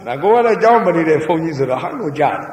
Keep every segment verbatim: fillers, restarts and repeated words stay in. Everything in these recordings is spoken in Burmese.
那我来讲不离的风你是个韩国家的。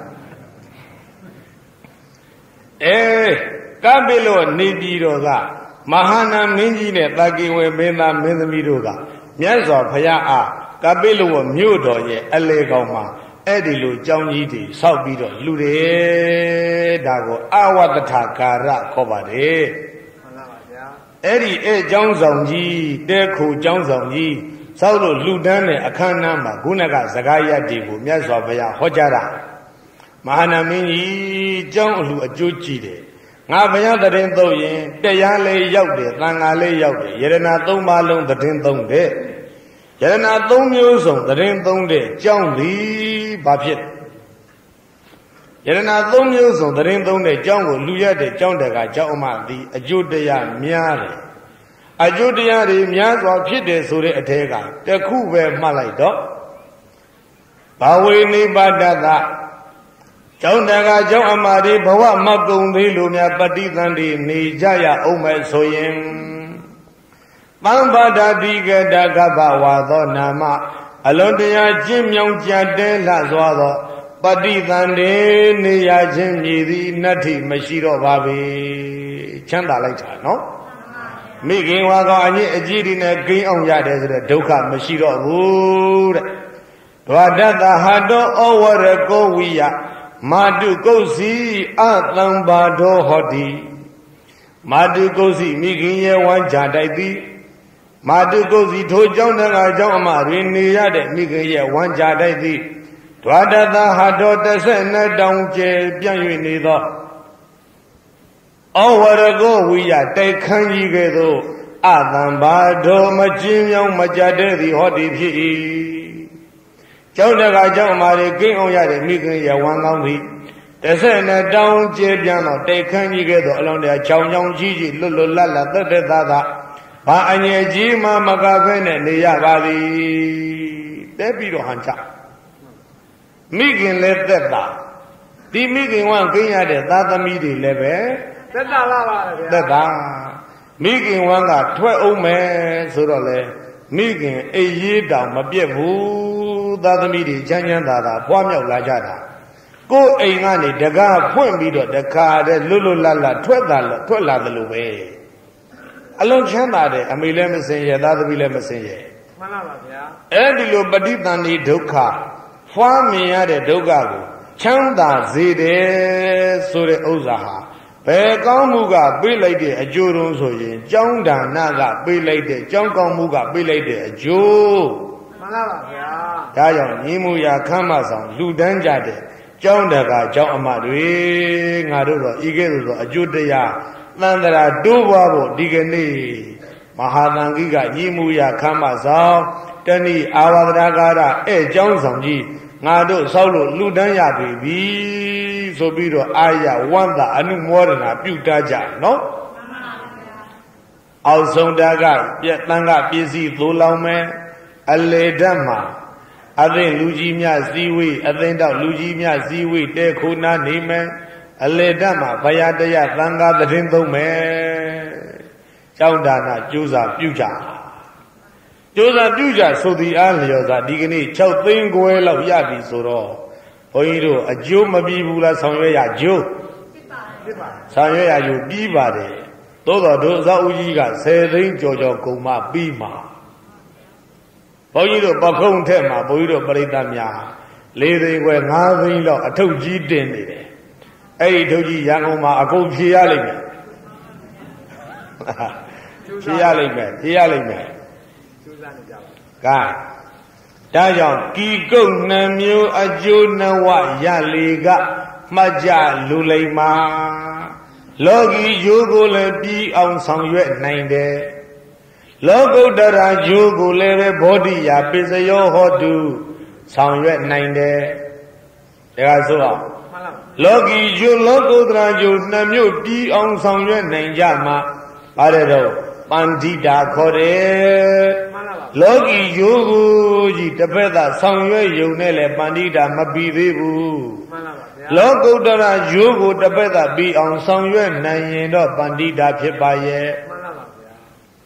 哎，干贝罗内地罗个，马哈那民间的大给我没那没那米罗个，面说พญา啊，干贝罗မြို့တော်ရဲ့အလေကောင်မှာအဲ့ဒီလိုကြောင်းကြီးတွေစောက်ပြီးတော့လူတယ်ဒါကိုအဝတ္တထာကာရခေါ်ပါတယ်မှန်ပါပါဗျာအဲ့ဒီအဲ့ကြောင်းဆောင်ကြီးတဲခိုကြောင်းဆောင်ကြီးစောက်လို့လူတန်းတဲ့အခမ်းအနားမှာခုနကစကားရတွေကိုမြတ်စွာဘုရားဟောကြားတာမဟာနာမင်းကြီးကြောင်းအလှအကျိုးကြည့်တယ်ငါဘုရားတရင်သုံးရင်တရားလေးရောက်တယ်သံဃာလေးရောက်တယ်ယရဏသုံးပါးလုံးတရင်သုံးတယ်ယရဏသုံးမျိုးစုံတရင်သုံးတဲ့ကြောင်းလီဘာဖြစ်ယရဏသုံးမျိုးစုံတရင်သုံးတဲ့ကြောင်းကိုလူရတဲ့ကြောင်းတကကြောင်းအမသည်အကျိုးတရားများတယ်အကျိုးတရားတွေများစွာဖြစ်တယ်ဆိုတဲ့အထဲကတခုပဲမှတ်လိုက်တော့ဘာဝေနိဗ္ဗာဒတကျောင်းတကကျောင်းအမာတွေဘဝမကုံသေးလို့များပဋိသန္ဓေနေကြရအောင်မဲ့ဆိုရင်သံဘာဒတိကတကပ္ပဝါသောနာမအလွန်တရာကျင့်မြောင်ကြတဲလှစွာသောပဋိသန္ဓေနေရခြင်းမြည်သည်နတ္ထိမရှိတော့ပါပေချမ်းသာလိုက်တာနော်မိခင်ဝါကောင်အညစ်အကြေးတွေနဲ့ကိန်းအောင်ရတယ်ဆိုတဲ့ဒုက္ခမရှိတော့ဘူးတဲ့ဒဝဒတဟာတောဩဝရကောဝိယမာတုကုတ်စီအသံဘာဒောဟောတိမာတုကုတ်စီမိခင်ရဲ့ဝမ်းကြတိုက်သည်မာတုကုတ်စီထိုเจ้าတကာเจ้าအမတွေနေရတဲ့မိခင်ရဲ့ဝမ်းကြတိုက်သည်ဒဝဒတဟာတောတစ်ဆက်နှစ်တောင်ကျဲပြန့်၍နေသောဩဝရကောဝိယတိုက်ခန်းကြီးကဲ့သို့အသံဘာဒောမကျင်းမြောင်းမကြတဲ့သည်ဟောတိဖြစ်၏ကျောင်းတကာကျောင်းမာတွေကိန်းအောင်ရတဲ့မိခင်ရဲ့ဝမ်းကောင်းသည်တစ်ဆက်နဲ့တောင်းကျဲပြန်တော့တိုက်ခန်းကြီးကဲ့သို့အလုံးတရာချောင်းချောင်းကြီးကြီးလွတ်လွတ်လပ်လပ်သက်သက်သာသာဘာအငြယ်ကြီးမှမကဖဲနဲ့နေရပါသည်တဲပြီးတော့ဟန်ချမိခင်လည်းသက်သာဒီမိခင်ဝမ်းကိန်းရတဲ့သာသမီတွေလည်းပဲသက်သာပါပါဗျာသက်သာမိခင်ဝမ်းကထွက်အောင်မယ်ဆိုတော့လေမိခင်အိပ်ရေးတောင်မပြတ်ဘူးသာသမီတွေချမ်းချမ်းသာသာဖွားမြောက်လာကြတာကိုယ်အိမ်ကနေတကားဖွင့်ပြီးတော့တခါတည်းလွတ်လွတ်လပ်လပ်ထွက်လာထွက်လာတယ်လို့ပဲအလုံးချမ်းသာတယ်အမေလည်းမစင်ရသာသမီလည်းမစင်ရမှန်ပါပါဗျာအဲ့ဒီလိုပဋိသန္ဓေဒုက္ခဖွားမြင်ရတဲ့ဒုက္ခကိုချမ်းသာစေတယ်ဆိုတဲ့ဥစ္စာဟာဘယ်ကောင်းမှုကပေးလိုက်တဲ့အကျိုးတုံးဆိုရင်ကြောင်းဒါနကပေးလိုက်တဲ့ကြောင်းကောင်းမှုကပေးလိုက်တဲ့အကျိုးမှန်ပါပါဗျာဒါကြောင့်ညီမှုရာခမ်းမဆောင်လူတန်းကြတဲ့ကြောင်းတကာကြောင်းအမတွေငါတို့တော့ဤကဲ့သို့သောအကျိုးတရားသန္တရာတိုးပွားဖို့ဒီကနေ့မဟာသံဃိကညီမှုရာခမ်းမဆောင်တဏိအာဝဒရာကာရအဲ့ကြောင်းဆောင်ကြီးငါတို့ဆောက်လို့လူတန်းရပြီပြီဆိုပြီးတော့အာရဝန္တာအနုမောဒနာပြုတတ်ကြနော်အောက်ဆုံးတကပြက်တန်းကပစ္စည်းသိုးလောင်မယ်အလေဓာတ်မှာအသိလူကြီးများစည်းဝေးအသိတော့လူကြီးများစည်းဝေးတဲခိုးနာနေမယ်အလေဓာတ်မှာဘုရားတရားသံဃာသတင်းသုံးမယ်ကျောင်းဒါနကျိုးစာပြုကြကျိုးစာပြုကြဆိုသည်အားလျော်စွာဒီကနေ့၆သိန်းခွဲလောက်ရပြီဆိုတော့ဘုန်းကြီးတို့အကျိုးမပြီးဘူးလားဆောင်ရွက်ရကျိုးဖြစ်ပါဆောင်ရွက်ရယူပြီးပါတယ်သို့တော်တို့အစောဦးကြီးက၁၀သိန်းကြော်ကြော်ကုန်မှပြီးမှာဘုန်းကြီးတို့ပခုံးထက်မှာဘုန်းကြီးတို့ပရိသတ်များ၄သိန်းခွဲ၅သိန်းလောက်အထုပ်ကြီးတင်နေတယ်အဲ့ဒီထုတ်ကြီးရန်ကုန်မှာအကုန်ဖြေရလိမ့်မယ်ဖြေရလိမ့်မယ်ဖြေရလိမ့်မယ်ကျိုးစားနေကြပါကဲဒါကြောင့်kỳကုတ်နှမျိုးအကျိုးနဝရလေကမှတ်ကြလူလိမ္မာလောကီယိုးကိုလည်းပြီးအောင်ဆောင်ရွက်နိုင်တယ်လောကုတ္တရာယိုးကိုလည်းပဲဘောဓိယာပစ္စယောဟောတုဆောင်ရွက်နိုင်တယ်ဒါကဆိုအောင်လောကီယိုးလောကုတ္တရာယိုးနှမျိုးပြီးအောင်ဆောင်ရွက်နိုင်ကြမှာပါတယ်တော့ပန္တိတာခေါ်တယ်လောကီယိုးကိုကြီးတပတ်သာဆောင်ရွက်ယုံနဲ့လေပန္တိတာမပြီးသေးဘူးမှန်ပါဗျာလောကုတ္တရာယိုးကိုတပတ်သာပြီးအောင်ဆောင်ရွက်နိုင်ရင်တော့ပန္တိတာဖြစ်ပါရဲ့မှန်ပါဗျာ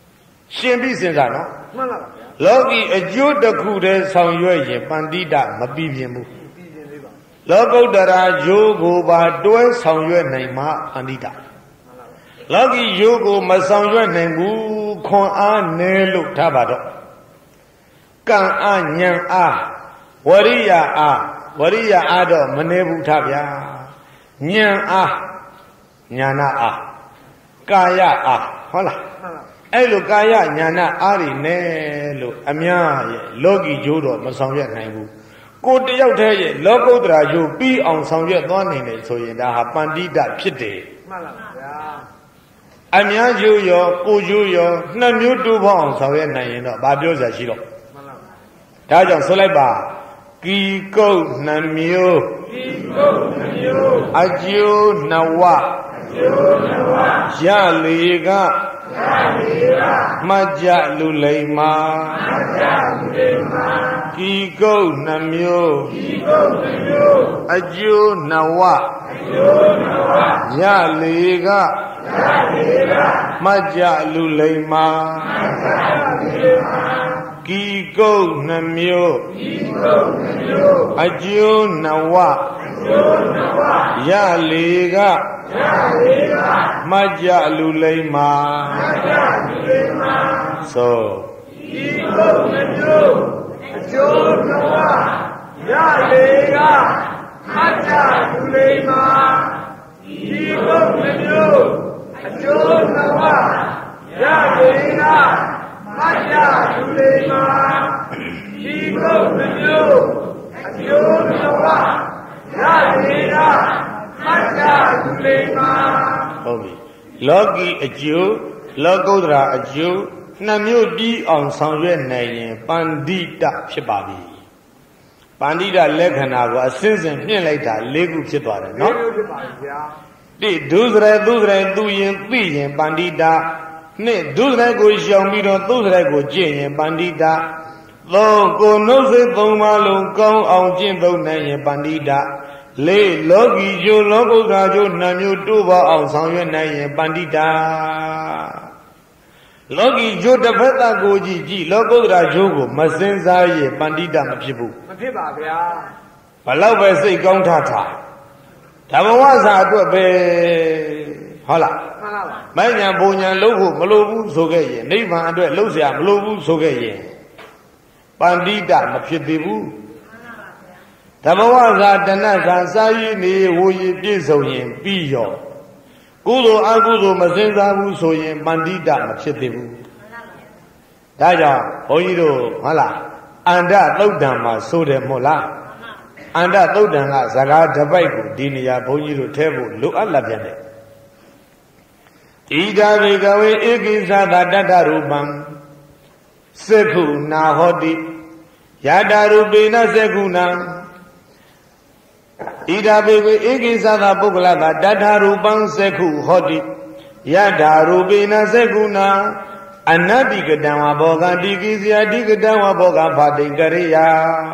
ရှင်ပြီးစဉ်းစားနော်မှန်ပါဗျာလောကီအကျိုးတစ်ခုတည်းဆောင်ရွက်ရင်ပန္တိတမပြီးပြင်းဘူးပြီးပြင်းလေးပါလောကုတ္တရာယိုးကိုပါတွဲဆောင်ရွက်နိုင်မှပန္တိတလောကီယိုးကိုမဆောင်ရွက်နိုင်ဘူးခွန်အားနည်းလို့ထားပါတော့ကံအားဉာဏ်အားဝရိယအားဝရိယအားတော့မနေဘူးထားဗျာဉာဏ်အားဉာဏအားကာယအားဟုတ်လားအဲ့လိုကာယဉာဏအားတွေနဲ့လို့အများရဲ့လောကီကျိုးတော့မဆောင်ရွက်နိုင်ဘူးကိုတယောက်တည်းရဲ့လောကုတ္တရာကျိုးပြီးအောင်ဆောင်ရွက်သွားနိုင်တယ်ဆိုရင်ဒါဟာပန္တိတဖြစ်တယ်မှန်ပါဗျာအများကျိုးရောကိုကျိုးရောနှစ်မျိုးတူပေါင်းအောင်ဆောင်ရွက်နိုင်ရင်တော့ဘာပြောစရာရှိတော့မှန်ပါဒါကြောင့်ဆိုလိုက်ပါကီကုတ်နှမျိုးကီကုတ်နှမျိုးအကျိုးနဝအကျိုးနဝရလေကရလေကမကြလူလိမ္မာမကြလူလိမ္မာကီကုတ်နှမျိုးကီကုတ်နှမျိုးအကျိုးနဝအကျိုးနဝရလေကရလေကမကြလူလိမ္မာမကြလူလိမ္မာကီကုတ်နှမျိုးကီကုတ်နှမျိုးအကျိုးနဝအကျိုးနဝရလေကရလေကမကြလူလိမ္မာမကြလူလိမ္မာသောကီကုတ်နှမျိုးအကျိုးနဝရလေကမကြလူလိမ္မာကီကုတ်နှမျိုးအကျိုးနဝရလေကမကြလူလိမ္မာဒီကုတ်မျိုးအကျိုးတော်ပါရလေတာမကြလူလိမ္မာဟုတ်ပြီလောကီအကျိုးလောကုတ္တရာအကျိုးနှစ်မျိုးပြီးအောင်ဆောင်ရွက်နိုင်ရင်ပန္တိတဖြစ်ပါပြီပန္တိတလက္ခဏာကိုအစဉ်စဉ်မြင့်လိုက်တာ၄ခုဖြစ်သွားတယ်နော်၄ခုဖြစ်ပါပြီဗျာတိဒုစရသုစရသူရင်သိရင်ပန္တိတနှစ်ဒုစရိုက်ကိုရှောင်ပြီးတော့သုစရိုက်ကိုကျင့်ရင်ပန္တိတသုံးကိုနှုတ်ဆက်သုံးပါလုံးကောင်းအောင်ကျင့်သုံးနိုင်ရင်ပန္တိတလေးလောကီကျိုးလောကုတ္တရာကျိုးနှမျိုးတိုးပေါအောင်ဆောင်ရွက်နိုင်ရင်ပန္တိတလောကီကျိုးတစ်ဖက်သားကိုကြည့်ကြည့်လောကုတ္တရာကျိုးကိုမစင်စားရင်ပန္တိတမဖြစ်ဘူးမဖြစ်ပါဗျာဘလောက်ပဲစိတ်ကောင်းထထားဓမ္မဝစာအတွက်ပဲဟုတ်လားမှန်ပါပါမိုင်းညာဘုံညာလုံးဖို့မလိုဘူးဆိုခဲ့ရင်နိဗ္ဗာန်အတွက်လှုပ်เสียမလိုဘူးဆိုခဲ့ရင်ပန္တိတမဖြစ်သေးဘူးဓမ္မဝစာတဏ္ဍစာစာရည်နေဝူရည်ပြည့်စုံရင်ပြီးရောကုသိုလ်အကုသိုလ်မစင်စားဘူးဆိုရင်ပန္တိတမဖြစ်သေးဘူးဒါကြောင့်ဘုန်းကြီးတို့ဟုတ်လားအန္တသုတ်တံမှာဆိုတယ်မို့လားအန္တသုတ်တံကဇဂါတစ်ပိုက်ကိုဒီနေရာဘုန်းကြီးတို့ထဲဖို့လိုအပ်လာပြန်တယ်ဣဒာဘေကဝေဧကိသသာတတ္တရူပံသက္ခုနာဟောတိယတာရူပိနသက္ခုနာဣဒာဘေကဝေဧကိသသာပုဂ္ဂလသာတတ္တရူပံသက္ခုဟောတိယတာရူပိနသက္ခုနာအနတ္တိကတံဝဘောဂတိကိစီယတိကတံဝဘောဂဖာတိကရိယာ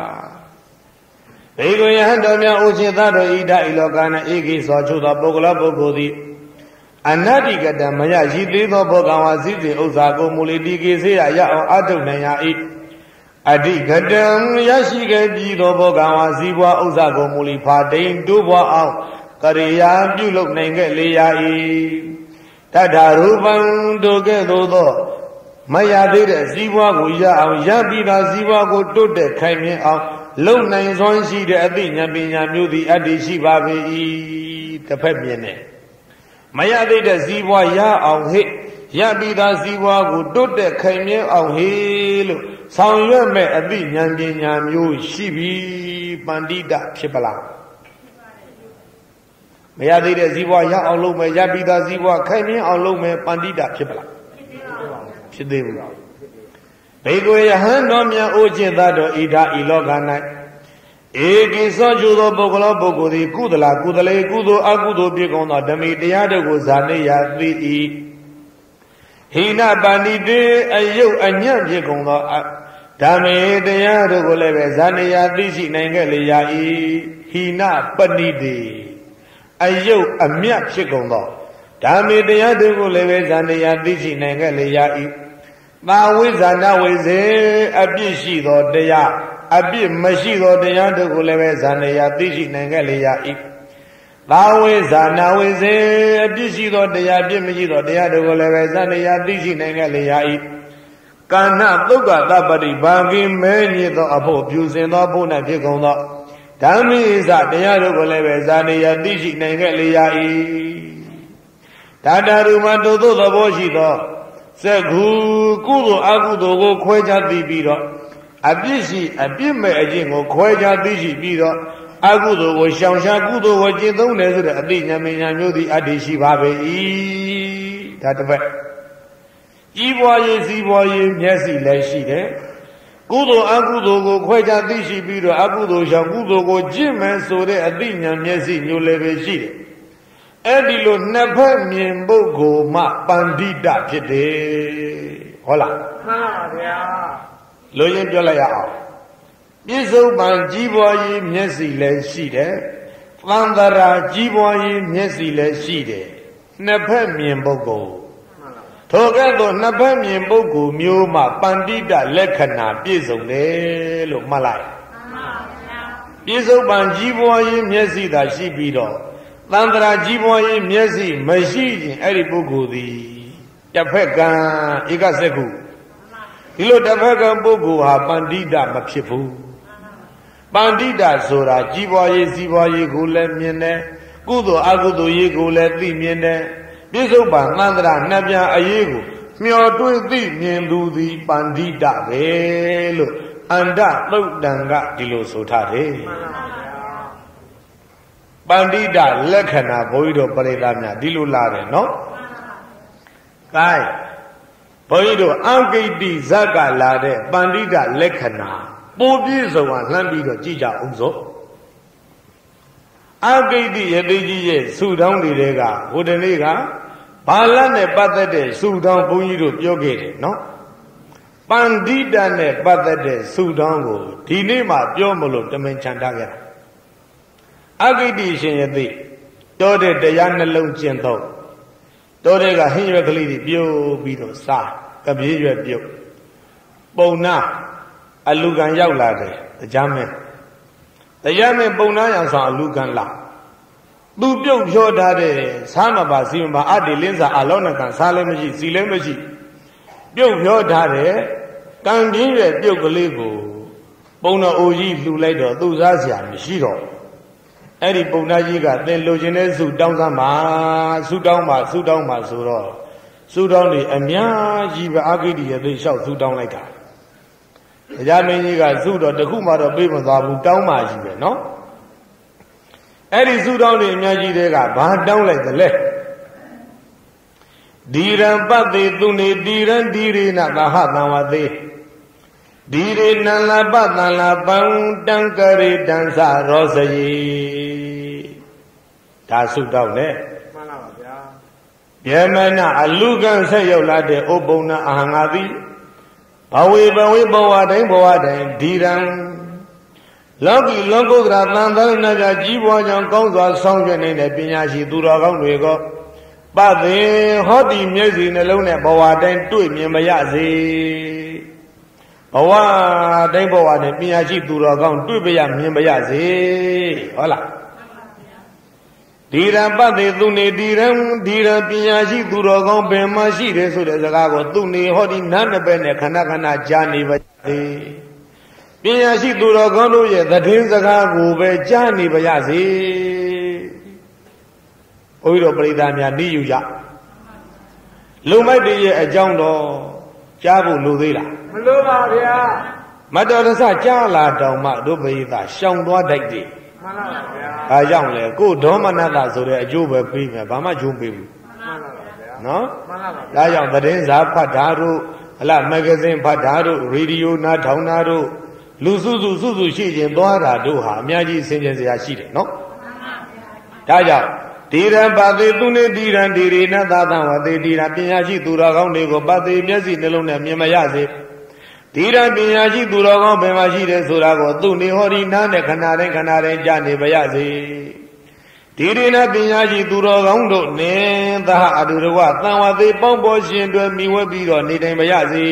ဘေကဝေယဟံတော်မြတ်ဥจิตသောဣဒာဤလောကနာဧကိသောချုပ်သောပုဂ္ဂလပုဂ္ဂိုလ်သည်အနတ္တိကတံမယရှိသေးသောဘောကံဝါစည်းစဉ်ဥစ္စာကိုမူလီတိကေစေရရအောင်အထုတ်နိုင်ရ၏အဓိကတံရရှိခဲ့ပြီးသောဘောကံဝါစည်းပွားဥစ္စာကိုမူလီဖာတိန်တိုးပွားအောင်ကရိယာပြုလုပ်နိုင်ခဲ့လေရ၏တတ္ထရူပံတို့ကဲ့သို့သောမရသေးတဲ့စည်းပွားကိုရအောင်ရပြီးသားစည်းပွားကိုတိုးတက်ခိုင်မြဲအောင်လုံနိုင်စွမ်းရှိတဲ့အသိဉာဏ်ပညာမျိုးသည်အတ္တိရှိပါပေ၏တစ်ဖက်မြင်နေမရသေးတဲ့ဇီးပွားရအောင်ဟိရပြီးသားဇီးပွားကိုတိုးတက်ခိုင်မြဲအောင်ဟိလို့ဆောင်ရွက်မဲ့အသိဉာဏ်ပညာမျိုးရှိပြီပန္တိတဖြစ်ပလားမရသေးတဲ့ဇီးပွားရအောင်လုပ်မယ်ရပြီးသားဇီးပွားခိုင်မြဲအောင်လုပ်မယ်ပန္တိတဖြစ်ပလားဖြစ်သေးဘူးဘေကွေယဟန်တော်မြတ်အိုจิตတော်ဣဒာဤလောက၌ဧကိသောကျူသောပုဂ္ဂလောပုဂ္ဂိုလ်သည်ကုသလကုသလေကုသိုလ်အကုသိုလ်ဖြစ်ကုန်သောဓမိတရားတို့ကိုဇာနေရသိ၏ဟိနပဏိတေအယုတ်အညံ့ဖြစ်ကုန်သောဓမ္မေတရားတို့ကိုလည်းပဲဇာနေရသိရှိနိုင်ခဲ့လေရ၏ဟိနပဏိတေအယုတ်အမြတ်ဖြစ်ကုန်သောဓမ္မေတရားတို့ကိုလည်းပဲဇာနေရသိရှိနိုင်ခဲ့လေရ၏သာဝိဇာနဝိဇေအပြစ်ရှိသောတရားအပြစ်မရှိသောတရားတို့ကိုလည်းပဲဇာနေယသိရှိနိုင်ခဲ့လေရ၏သာဝိဇာနဝိဇေအပြစ်ရှိသောတရားအပြစ်မရှိသောတရားတို့ကိုလည်းပဲဇာနေယသိရှိနိုင်ခဲ့လေရ၏ကာဏသုက္ကတပတိဘာကိမဲညစ်သောအဖို့ပြုစင်သောဘု၌ဖြစ်ကုန်သောဓမ္မိစတရားတို့ကိုလည်းပဲဇာနေယသိရှိနိုင်ခဲ့လေရ၏ဒါတာရူမတို့သောသဘောရှိသောစက္ခုကုသိုလ်အကုသိုလ်ကိုခွဲခြားသိပြီးတော့အပြစ်ရှိအပြစ်မဲ့အကျင့်ကိုခွဲခြားသိရှိပြီးတော့အကုသိုလ်ကိုရှောင်ရှားကုသိုလ်ကိုကျင့်သုံးတယ်ဆိုတဲ့အသိဉာဏ်ဉာဏ်မျိုးသည်အတ္တိရှိပါပေ၏ဒါတစ်ပတ်ကြီးပွားရေးစီးပွားရေးမျက်စိလည်းရှိတယ်ကုသိုလ်အကုသိုလ်ကိုခွဲခြားသိရှိပြီးတော့အကုသိုလ်ရှောင်ကုသိုလ်ကိုကျင့်မယ်ဆိုတဲ့အသိဉာဏ်မျက်စိမျိုးလည်းပဲရှိတယ်အဲ့ဒီလိုနှစ်ဖက်မြင်ပုဂ္ဂိုလ်မှပန္တိတဖြစ်တယ်ဟုတ်လားမှန်ပါဗျာလိုရင်းပြောလိုက်ရအောင်ပြစ္ဆုတ်ပံကြီးပွားရေးမျက်စိလည်းရှိတယ်သံသရာကြီးပွားရေးမျက်စိလည်းရှိတယ်နှစ်ဖက်မြင်ပုဂ္ဂိုလ်ထိုကဲ့သို့နှစ်ဖက်မြင်ပုဂ္ဂိုလ်မျိုးမှပန္တိတလက္ခဏာပြည့်စုံတယ်လို့မှတ်လိုက်မှန်ပါဗျာပြစ္ဆုတ်ပံကြီးပွားရေးမျက်စိသာရှိပြီးတော့သံတရာကြီးပွားရေးမျက်စိမရှိရင်အဲ့ဒီပုဂ္ဂိုလ်သည်တစ်ဖက်ကံဧကစက္ခုဒီလိုတစ်ဖက်ကံပုဂ္ဂိုလ်ဟာပန္တိတမဖြစ်ဘူးပန္တိတဆိုတာကြီးပွားရေးစီးပွားရေးကိုလည်းမြင်တယ်ကုသိုလ်အကုသိုလ်ရေးကိုလည်းသိမြင်တယ်ပြစ္ဆုတ်ပံသံတရာနှစ်ပြန်အရေးကိုမျောတွေးသိမြင်သူသည်ပန္တိတပဲလို့အန္တသုတ်တံကဒီလိုဆိုထားတယ်ပန္တိတလက္ခဏာဘုန်းကြီးတို့ပရိသတ်များဒီလိုလာတယ်နော်။ကဲဘုန်းကြီးတို့အဂိတိဇက်ကလာတဲ့ပန္တိတလက္ခဏာပိုပြည့်စုံအောင်လှမ်းပြီးတော့ကြည့်ကြအောင်စို့။အဂိတိယတိကြီးရဲ့စုတောင်းတွေကဟိုတနေ့ကဘာလနဲ့ပတ်သက်တဲ့စုတောင်းဘုန်းကြီးတို့ပြောခဲ့တယ်နော်။ပန္တိတနဲ့ပတ်သက်တဲ့စုတောင်းကိုဒီနေ့မှပြောမလို့တမင်ချန်ထားကြတာအဂိတိရှင်ယသိတောတဲ့တရားနှလုံးကျင့်တော့တောတဲ့ကဟင်းရွက်ကလေးတွေပြုတ်ပြီးတော့စားကပြေးရွက်ပြုတ်ပုံနာအလူကံရောက်လာတယ်တရားမင်းတရားမင်းပုံနာရောက်ဆောင်အလူကံလာသူပြုတ်ဖြောထားတဲ့စားမပါစီမပါအတ္တိလင်းစာအလောနကံစားလည်းမရှိစီလည်းမရှိပြုတ်ဖြောထားတဲ့ကံပြင်းရွက်ပြုတ်ကလေးကိုပုံတော်အိုကြီးလှူလိုက်တော့သူ့စားစရာမရှိတော့အဲ့ဒီပုံနာကြီးကသင်လိုချင်တဲ့စုတောင်းစမ်းပါစုတောင်းပါစုတောင်းပါဆိုတော့စုတောင်းနေအများကြီးပဲအာဂိတိရဲ့သိလျှောက်စုတောင်းလိုက်တာတရားမင်းကြီးကစုတော့တခုမှတော့ပြေးမသွားဘူးတောင်းမှရှိပဲနော်အဲ့ဒီစုတောင်းနေအများကြီးတွေကဘာတောင်းလိုက်သလဲဒီရံပတ္တိသူနေဒီရံဒီရိနသဟတံဝသေဒီရေနံလာပတံလာပံတံကရေတံစရောစယေဒါဆုတောင်းနဲ့မှန်ပါပါဗျာဗျမနအလူကံဆက်ရောက်လာတဲ့ဥပုံနာအာငါတိဘဝေဘဝေဘဝတိုင်းဘဝတိုင်းဒီရံလောကီလောကုတ္တရာသံသနာကြကြီးပွားကြောင်းကောင်းစွာဆောင်ရွက်နေတဲ့ပညာရှိသူတော်ကောင်းတွေကပသေဟောတိမျက်စိနှလုံးနဲ့ဘဝတိုင်းတွေ့မြင်မရစေဘဝတိုင်းဘဝနဲ့ပညာရှိသူတော်ကောင်းတွေ့ပြရမြင်ပြရစေဟုတ်လားဒီရပတ္တိသူနေဒီရံဒီရပညာရှိသူတော်ကောင်းဘယ်မှာရှိတယ်ဆိုတဲ့စကားကိုသူနေဟောဒီနားနှစ်ပဲနဲ့ခဏခဏကြားနေပါစေပညာရှိသူတော်ကောင်းတို့ရဲ့သတင်းစကားကိုပဲကြားနေပါရစေဘုန်းကြီးတို့ပရိသတ်များနှီးယူကြလုံမိုက်တည်းရဲ့အကြောင်းတော်ကြားဖို့လိုသေးလားမလိုပါဗျာမတော်တဆကြားလာတောင်မှတို့ပရိသတ်ရှောင်သွားတတ်တယ်မှန်ပါဗျာဒါကြောင့်လေကိုဒေါမနတဆိုတဲ့အကျိုးပဲပြီးမယ်ဘာမှကျိုးပေးဘူးမှန်ပါဗျာနော်မှန်ပါဗျာဒါကြောင့်သတင်းစာဖတ်တာတို့ဟလာမဂ္ဂဇင်းဖတ်တာတို့ရေဒီယိုနားထောင်တာတို့လူစုစုစုစုရှိခြင်းသွားတာတို့ဟာအများကြီးဆင်ခြင်စရာရှိတယ်နော်မှန်ပါဗျာဒါကြောင့်ဒီရံပါတိသူနေဒီရံဒီရိနသသံဝတိဒီရံပညာရှိသူတော်ကောင်းတွေကိုပါတိမျက်စိနှလုံးနဲ့မြင်မရစေဒီရံပညာရှိသူတော်ကောင်းဘယ်မှာရှိတယ်ဆိုတာကိုသူနေဟောဒီနားနဲ့ခဏတိုင်းခဏတိုင်းကြားနေပါရစေဒီရင်းပညာရှိသူတော်ကောင်းတို့နဲ့သာအတူတကွသံဝါသေးပေါင်းပေါ်ရှင်တွေမိဝဲပြီးတော့နေတိုင်းမရစေ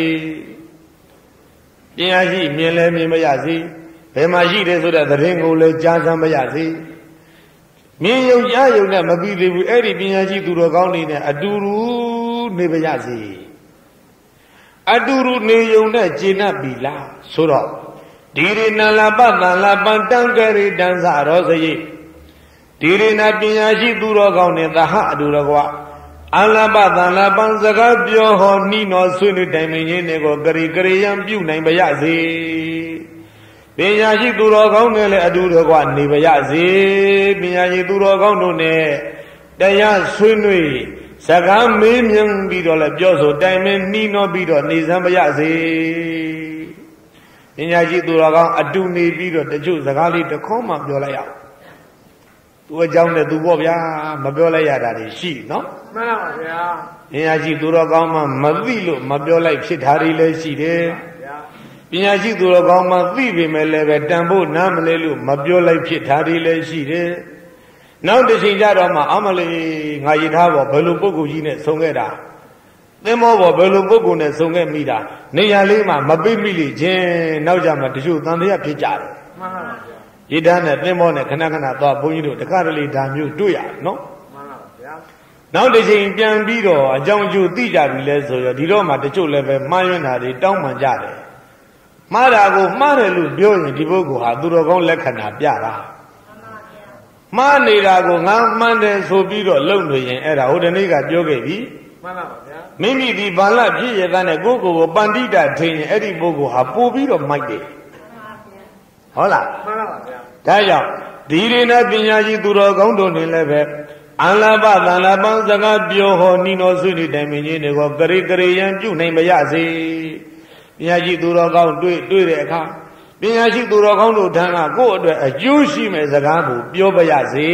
ပညာရှိမြင်လဲမြင်မရစေဘယ်မှာရှိတယ်ဆိုတဲ့သတင်းကိုလည်းကြားစမ်းမရစေမြင်ယုံကြားယုံနဲ့မပြီးသေးဘူးအဲ့ဒီပညာရှိသူတော်ကောင်းတွေနဲ့အတူတူနေပါရစေအတူတူနေယုံနဲ့ကျေနပ်ပြီလားဆိုတော့ဒီရဏလပတန်လပန်တံကရိတံစရောစရိဒီရဏပညာရှိသူတော်ကောင်းနဲ့သဟအတူတကွအလပတန်လပန်စကားပြောဟောနှီးတော်ဆွေးနွေးတိုင်ပင်ခြင်းတွေကိုကရိကရိယံပြုနိုင်ပါရစေပညာရှိသူတော်ကောင်းနဲ့လည်းအတူတကွနေပါရစေပညာရှိသူတော်ကောင်းတို့နဲ့တရားဆွေးနွေးစကားမေးမြန်းပြီးတော့လည်းပြောဆိုတိုင်ပင်နှီးတော်ပြီးတော့နေစမ်းပါရစေပညာရှိသူတော်ကောင်းအတူနေပြီးတော့တချို့စကားလေးတစ်ခေါက်မှပြောလိုက်ရအောင်သူအကြောင်းနဲ့သူပေါ့ဗျာမပြောလိုက်ရတာတွေရှိနော်မှန်ပါဗျာပညာရှိသူတော်ကောင်းမှမသိလို့မပြောလိုက်ဖြစ်တာတွေလည်းရှိတယ်ပညာရှိသူတော်ကောင်းမှသိပေမဲ့လည်းပဲတန်ဖို့နားမလဲလို့မပြောလိုက်ဖြစ်တာတွေလည်းရှိတယ်နောက်တစ်ချိန်ကျတော့မှအမလေးငါရထားပေါ်ဘယ်လိုပုဂ္ဂိုလ်ကြီးနဲ့ဆုံးခဲ့တာသင်္ဘောပေါ်ဘယ်လိုပုဂ္ဂိုလ်နဲ့ဆုံးခဲ့မိတာနေရာလေးမှာမပိမိလိခြင်းနောက်ကြမှာတချို့သံတရားဖြစ်ကြတယ်မှန်ပါဗျာရည်တန်းနဲ့သင်္ဘောနဲ့ခဏခဏသွားဘုန်းကြီးတို့တခါတလေဒါမျိုးတွေ့ရနော်မှန်ပါဗျာနောက်တစ်ချိန်ပြန်ပြီးတော့အကြောင်းအကျိုးသိကြပြီလဲဆိုရောဒီတော့မှတချို့လည်းပဲမှားယွင်းတာတွေတောင်းပန်ကြတယ်မှားတာကိုမှားတယ်လို့ပြောရင်ဒီပုဂ္ဂိုလ်ဟာသူတော်ကောင်းလက္ခဏာပြတာမှားနေတာကိုငါမှန်တယ်ဆိုပြီးတော့လုံနေရင်အဲ့ဒါဟိုတနေ့ကပြောခဲ့ပြီမှန်ပါပါဗျာမိမိဒီဘာလဖြစ်ရတဲ့ကိုယ့်ကိုယ်ကိုပန္တိတာထင်ရင်အဲ့ဒီပုဂ္ဂိုလ်ဟာပို့ပြီးတော့မိုက်တယ်ဟုတ်လားမှန်ပါပါဗျာဒါကြောင့်ဒီရဏပညာရှိသူတော်ကောင်းတို့နေလည်းပဲအလဘသံလပန်းစကားပြောဟောနိနောဆွေနေတိုင်ပင်ခြင်းတွေကိုကရိကရိယံပြုနိုင်မရစေပညာရှိသူတော်ကောင်းတွေ့တွေ့တဲ့အခါပညာရှိသူတော်ကောင်းတို့ထံကကိုယ့်အတွက်အကျိုးရှိမဲ့စကားကိုပြောပါရစေ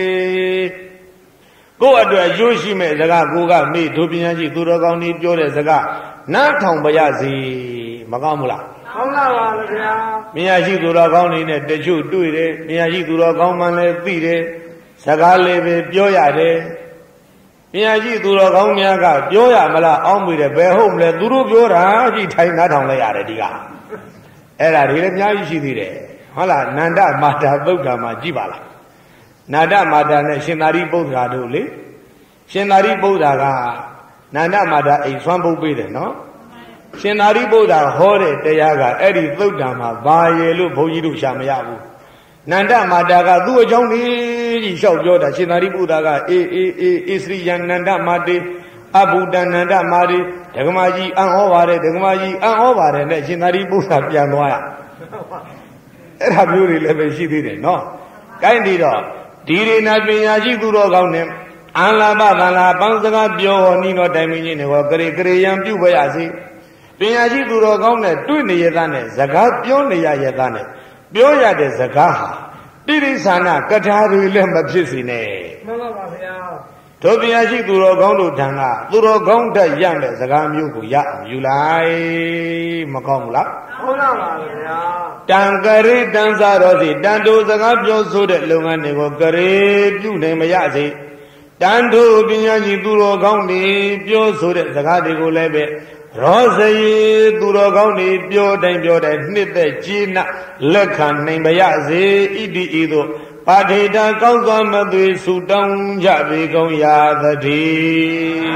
ကိုယ့်အတွက်အကျိုးရှိမဲ့စကားကိုကမေ့တို့ပညာရှိသူတော်ကောင်းတွေပြောတဲ့စကားနားထောင်ပါရစေမကောင်းဘူးလားကောင်းပါပါဗျာပညာရှိသူတော်ကောင်းတွေနဲ့တချို့တွေ့တယ်ပညာရှိသူတော်ကောင်းမှလည်းသိတယ်စကားလေးပဲပြောရတယ်ပညာရှိသူတော်ကောင်းများကပြောရမလားအောင်းမိတယ်ဘယ်ဟုတ်မလဲသူတို့ပြောတာကြည့်ထိုင်နားထောင်လိုက်ရတယ်ဒီကအဲ့ဒါတွေလည်းအများကြီးရှိသေးတယ်ဟုတ်လားနန္ဒမာတာသုတ်တံမှာကြည့်ပါလားနန္ဒမာတာနဲ့ရှင်သာရိပုတ္တရာတို့လေရှင်သာရိပုတ္တရာကနန္ဒမာတာအိမ်ဆွမ်းပုတ်ပေးတယ်နော်ရှင်သာရိပုတ္တရာဟောတဲ့တရားကအဲ့ဒီသုတ်တံမှာဘာရဲ့လို့ဘုန်းကြီးတို့ရှာမရဘူးနန္ဒမာတာကသူ့အကြောင်းကြီးကြီးလျှောက်ပြောတာရှင်သာရိပုတ္တရာကအေးအေးအေးဣစရိယနန္ဒမာတေအဘုဒ္ဒနန္ဒမာရီဒကမာကြီးအံ့ဩပါတယ်ဒကမာကြီးအံ့ဩပါတယ်နဲ့ရှင်သာရိပုတ္တရာပြန်သွားရအဲ့ဒါမျိုးတွေလည်းပဲရှိသေးတယ်နော်ကိုင်းဒီတော့ဒီရဏပညာရှိသူတော်ကောင်းနဲ့အလဘသလာပန်းစကားပြောဟောနိတော်တိုင်ပင်ခြင်းတွေကိုကရေကရေယံပြုပါရစေပညာရှိသူတော်ကောင်းနဲ့တွေ့နေရတဲ့နဲ့စကားပြောနေရတဲ့နဲ့ပြောရတဲ့စကားဟာတိရိစ္ဆာနကထာတွေလည်းမဖြစ်စေနဲ့မှန်ပါပါဗျာတို့ပညာရှိသူတော်ကောင်းတို့ထံကသူတော်ကောင်းတတ်ရတဲ့စကားမျိုးကိုရအောင်ယူလိုက်မကောင်းဘူးလားဟုတ်ပါပါဗျာတံကရိတံစာတော်စီတန်တို့စကားပြောဆိုတဲ့လုပ်ငန်းတွေကိုကရေပြုနိုင်မရစေတန်တို့ပညာရှိသူတော်ကောင်းတွေပြောဆိုတဲ့စကားတွေကိုလည်းပဲရောစရီသူတော်ကောင်းတွေပြောတိုင်းပြောတိုင်းနှစ်သက်ကြီးနာလက်ခံနိုင်ပါရစေဣတိဤသို့ပါထေတာကောင်းစွာမသွေဆုတောင်းကြပေကုန်ရာသတည်း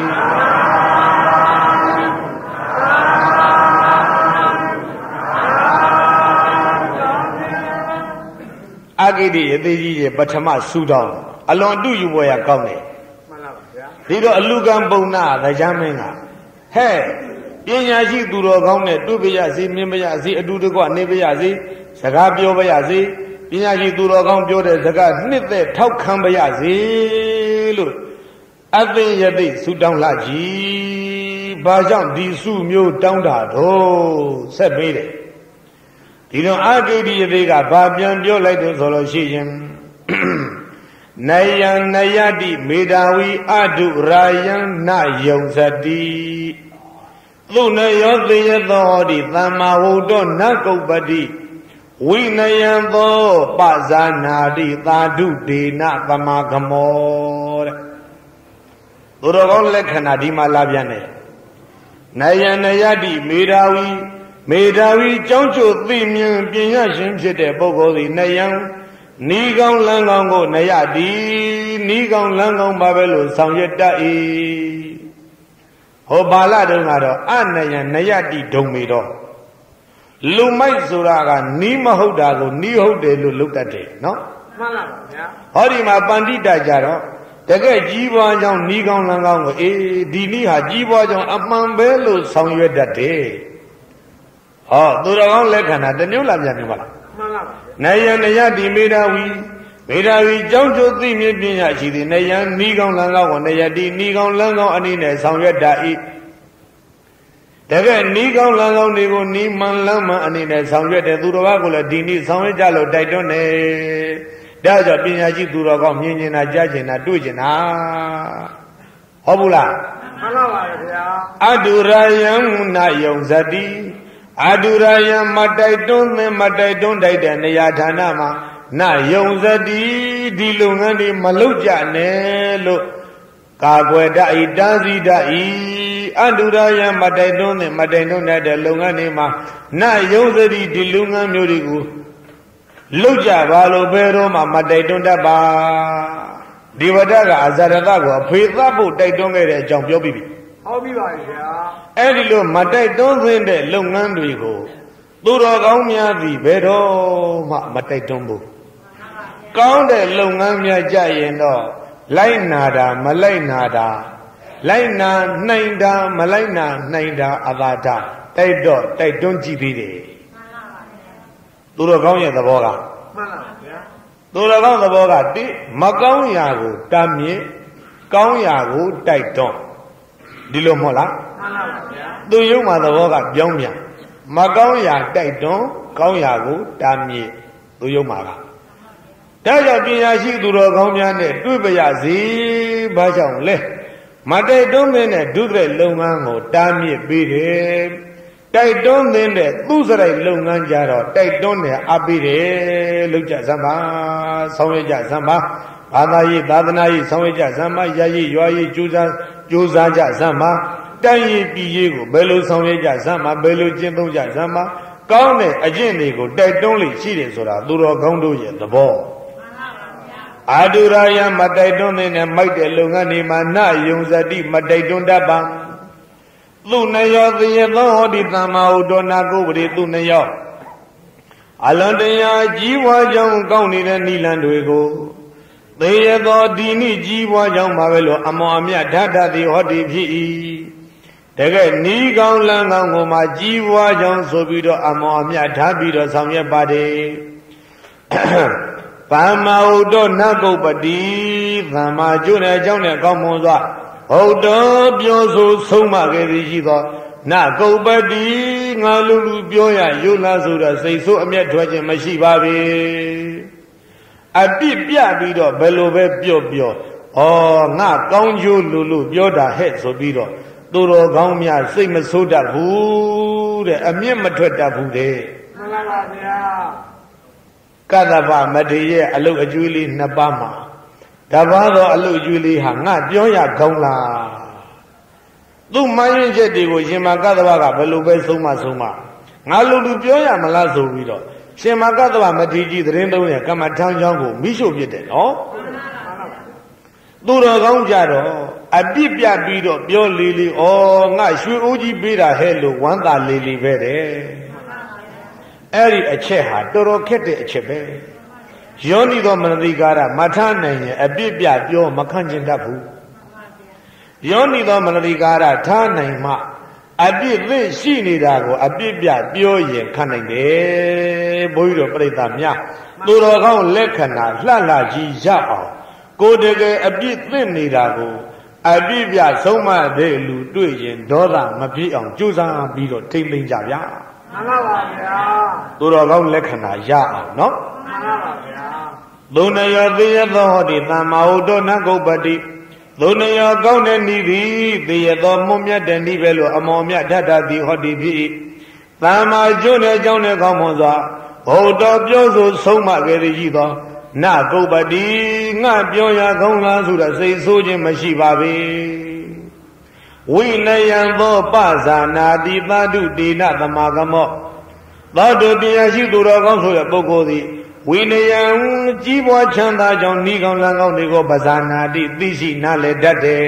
အဂိတိအသေးကြီးရဲ့ပထမဆုတောင်းအလွန်တုယူပွဲရကောင်းတယ်မှန်ပါဗျာဒီတော့အလူကံပုံနာတရားမင်းကဟဲ့ပညာရှိသူတော်ကောင်းနဲ့တွေ့ပါရစေမြင်ပါရစေအတူတကွနေပါရစေစကားပြောပါရစေပညာရှိသူတော်ကောင်းပြောတဲ့စကားနှစ်သက်ထောက်ခံပါရစေလို့အသိယသိဆုတောင်းလာကြည်ဘာကြောင့်ဒီဆုမျိုးတောင်းတာတော့ဆက်ပေးတယ်ဒီတော့အာဂိတိယသိကဘာပြန်ပြောလိုက်တယ်ဆိုလို့ရှိရင်နယံနယတိမေတာဝီအတုရာယံနယုံစတိသုနယောသေယသောတိသမ္မာဝုဒ္ဓနကုပ္ပတိဝိနယံသောပဇာနာတိသာဓုဒေနသမဂမောတဲ့သူတော်ကောင်းလက္ခဏာဒီမှာလာပြန်တယ်နယံနယတိမေဓာဝီမေဓာဝီကြောင်းကျိုသိမြင်ပညာရှင်ဖြစ်တဲ့ပုဂ္ဂိုလ်သည်နယံနီးကောင်းလန်းကောင်းကိုနယတိနီးကောင်းလန်းကောင်းပါပဲလို့ဆောင်ရွက်တတ်၏ဟောဘာလတုန်းကတော့အနယံနယတိဒုံမေတော့လူမိုက်ဆိုတာကနီးမဟုတ်တာကိုနီးဟုတ်တယ်လို့လုပ်တတ်တယ်နော်မှန်ပါပါဗျာဟောဒီမှာပန္တိတကြတော့တကယ်ကြီးပွားကြောင်းနီးကောင်းလန်းကောင်းကိုအေးဒီနည်းဟာကြီးပွားကြောင်းအမှန်ပဲလို့ဆောင်ရွက်တတ်တယ်ဟောသူတော်ကောင်းလက္ခဏာတမျိုးလားပြန်နေပါလားမှန်ပါပါနယံနယတိမေဓာဝီမေဓာဝီကြောင်းကျိုးသိမြင်ပညာရှိသည်နယံနီးကောင်းလန်းကောင်းကိုနယတိနီးကောင်းလန်းကောင်းအနေနဲ့ဆောင်ရွက်တတ်၏တကယ်နီးကောင်းလန်းကောင်းတွေကိုနီးမှန်လန်းမှန်အနေနဲ့ဆောင်ရွက်တဲ့သူတော်ဘာကိုလည်းဒီနည်းဆောင်ရွက်ကြလို့တိုက်တွန်းတယ်ဒါကြောင့်ပညာရှိသူတော်ကောင်းမြင်ကျင်တာကြားကျင်တာတွေ့ကျင်တာဟုတ်ဘူးလားမှန်ပါပါဗျာအတုရယံနာယုံဇတိအတုရယံမတိုက်တွန်းသင်မတိုက်တွန်းတိုက်တဲ့နေရာဌာနမှာနာယုံဇတိဒီလုပ်ငန်းတွေမလုပ်ကြနဲ့လို့ကာကွယ်တတ်ဤတားဆီးတတ်ဤအတုရယံမတိုက်တွန်းသင်မတိုက်တွန်းတဲ့လုပ်ငန်းတွေမှာနာယုံဇတိဒီလုပ်ငန်းမျိုးတွေကိုလုပ်ကြပါလို့ဘယ်တော့မှမတိုက်တွန်းတတ်ပါဒီဝတ္တကအဇရတကိုအဖေသဖို့တိုက်တွန်းခဲ့တဲ့အကြောင်းပြောပြီးပြီဟုတ်ပြီပါဗျာအဲ့ဒီလိုမတိုက်တွန်းသင့်တဲ့လုပ်ငန်းတွေကိုသူတော်ကောင်းများသည်ဘယ်တော့မှမတိုက်တွန်းဘူးကောင်းတဲ့လုပ်ငန်းများကြရင်တော့လိုက်နာတာမလိုက်နာတာလိုက်နာနှိမ်တာမလိုက်နာနှိမ်တာအသာတာတိုက်တော့တိုက်တွန်းကြည့်သေးတယ်သူတော်ကောင်းရဲ့သဘောကမှန်ပါဗျာသူတော်ကောင်းသဘောကတိမကောင်းရာကိုတားမြစ်ကောင်းရာကိုတိုက်တွန်းဒီလိုမဟုတ်လားမှန်ပါဗျာသူယုံမှာသဘောကပြောင်းပြန်မကောင်းရာတိုက်တွန်းကောင်းရာကိုတားမြစ်သူယုံမှာကဒါကြောင့်ပညာရှိသူတော်ကောင်းများနဲ့တွေ့ပါရစေဘာကြောင့်လဲမတိုက်တွန်းမင်းနဲ့ဒုက္ခလုပ်ငန်းကိုတားမြစ်ပေးတယ်တိုက်တွန်းတဲ့သူစရိုက်လုပ်ငန်းကြတော့တိုက်တွန်းတယ်အပ်ပြီးတယ်လောက်ကြစမ်းပါဆောင်းရကြစမ်းပါဘာသာရေးသာသနာရေးဆောင်းရကြစမ်းပါရရေးရွာရေးကြိုးစားကြိုးစားကြစမ်းပါတိုင်းရေးပြည်ရေးကိုဘယ်လိုဆောင်းရကြစမ်းပါဘယ်လိုကျင့်သုံးကြစမ်းပါကောင်းတဲ့အကျင့်တွေကိုတိုက်တွန်းလိရှိတယ်ဆိုတာသူတော်ကောင်းတို့ရဲ့သဘောအာဒုရယမတိုက်တွန်းတဲ့မိုက်တဲ့လုပ်ငန်းတွေမှာနယုံဇတိမတိုက်တွန်းတတ်ပါသူနယောသေယသောဟောတိသမ္မာဥဒ္ဒောနာကုပ္ပရိသူနယောအလွန်တရာကြီးပွားကြောင်းကောင်းနေတဲ့နိလန်တွေကိုသေယသောဒီနိကြီးပွားကြောင်းပါပဲလို့အမောအမြတ်ဓာတတိဟောတိဖြစ်၏တကယ်နီးကောင်းလန်းကောင်းကိုမှကြီးပွားကြောင်းဆိုပြီးတော့အမောအမြတ်ဓာပြီးတော့ဆောင်ရွက်ပါတယ်သမ္မာဥဒ္ဒောနာကုပ္ပတိသမ္မာကျွနဲ့အကြောင်းနဲ့ကောင်းမွန်စွာဟုတ်တော်ပြောဆိုဆုံးမခဲ့သည်ရှိသောနကုပ္ပတိငါလူလူပြောရယုလားဆိုတော့စိတ်ဆိုးအမျက်ထွက်ခြင်းမရှိပါပေအပြစ်ပြပြီးတော့ဘယ်လိုပဲပြောပြောဩငါကောင်းကျိုးလူလူပြောတာဟဲ့ဆိုပြီးတော့သူတော်ကောင်းများစိတ်မဆိုးတတ်ဘူးတဲ့အမျက်မထွက်တတ်ဘူးတဲ့မှန်ပါပါဗျာကတ္တဗမထေရရဲ့အလုတ်အကျွေးလေးနှစ်ပါးမှာတပါးသောအလုတ်ကျွေးလေးဟာငါပြောရကောင်းလားသူ့မှန်ရင်ချက်တွေကိုရှင်မကတ္တဗကဘယ်လိုပဲဆုံးမဆုံးမငါလူလူပြောရမလားဆိုပြီးတော့ရှင်မကတ္တဗမထေရကြီးသတင်းသုံးရဲ့ကမ္မထမ်းချောင်းကိုမိရှုပြစ်တယ်နော်သူတော်ကောင်းကြတော့အပြစ်ပြပြီးတော့ပြောလေလေဩငါရွှေအိုးကြီးပေးတာဟဲ့လို့ဝမ်းသာလေလေပဲတဲ့အဲ့ဒီအချက်ဟာတော်တော်ခက်တဲ့အချက်ပဲယောနိသောမနတိကာရမထနိုင်ရင်အပြစ်ပြပြောမခံကျင်တတ်ဘူးယောနိသောမနတိကာရထားနိုင်မှအပြစ်သိရှိနေတာကိုအပြစ်ပြပြောရင်ခံနိုင်တယ်ဘုန်းကြီးတို့ပြိဿများသူတော်ကောင်းလက္ခဏာလှလှကြီးရအောင်ကိုယ်တကယ်အပြစ်သိနေတာကိုအပြစ်ပြဆုံးမတဲ့လူတွေ့ရင်ဒေါသမပြေအောင်ကြိုးစားပြီးတော့ထိမ့်သိမ့်ကြဗျာမှန်ပါပါဗျာသူတော်ကောင်းလက္ခဏာရအောင်နော်မှန်ပါပါဗျာသုနယောသေယသောဟောတိသမ္မာဥဒ္ဒောနကုပ္ပတိသုနယောကောင်းတဲ့ဤသည်သေယသောမွန်မြတ်တဲ့ဤပဲလို့အမောမြတ်ဓာတ္တတိဟောတိဖြစ်သမ္မာကျွနဲ့အကြောင်းနဲ့ကောင်းမွန်စွာဘုဒ္ဓပြောဆိုဆုံးမခဲ့သည်ရှိသောနကုပ္ပတိငါပြောရကောင်းလားဆိုတော့စိတ်ဆိုးခြင်းမရှိပါပေဝိနယံသောပဇာနာတိသတုတေနသမာကမောသောတုတရားရှိသူတော်ကောင်းဆိုတဲ့ပုဂ္ဂိုလ်သည်ဝိနယံကြီးပွားချမ်းသာကြောင့်ဤကောင်းလန်းကောင်းတွေကိုပဇာနာတိသိရှိနားလည်တတ်တယ်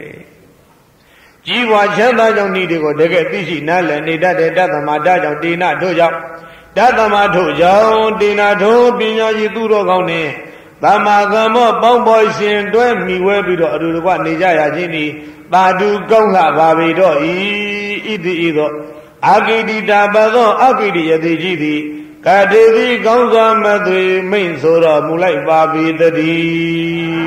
ကြီးပွားချမ်းသာကြောင့်ဤတွေကိုတကယ်သိရှိနားလည်နေတတ်တယ်တသမတကြောင့်တေနတို့ကြောင့်တသမထို့ကြောင့်တေနထို့ပညာရှိသူတော်ကောင်းနှင့်သမာကမောပေါင်းပေါ်ရှင်တွဲမိဝဲပြီးတော့အတူတကွနေကြရခြင်းသည်သာဓုကောင်းလာပါပေတော့ဤဣတိဤသောအာဂိတိတာပသောအာဂိတိယတိကြီးသည်ကတိတိကောင်းစွာမသွေမိန့်ဆိုတော်မူလိုက်ပါပေတည်း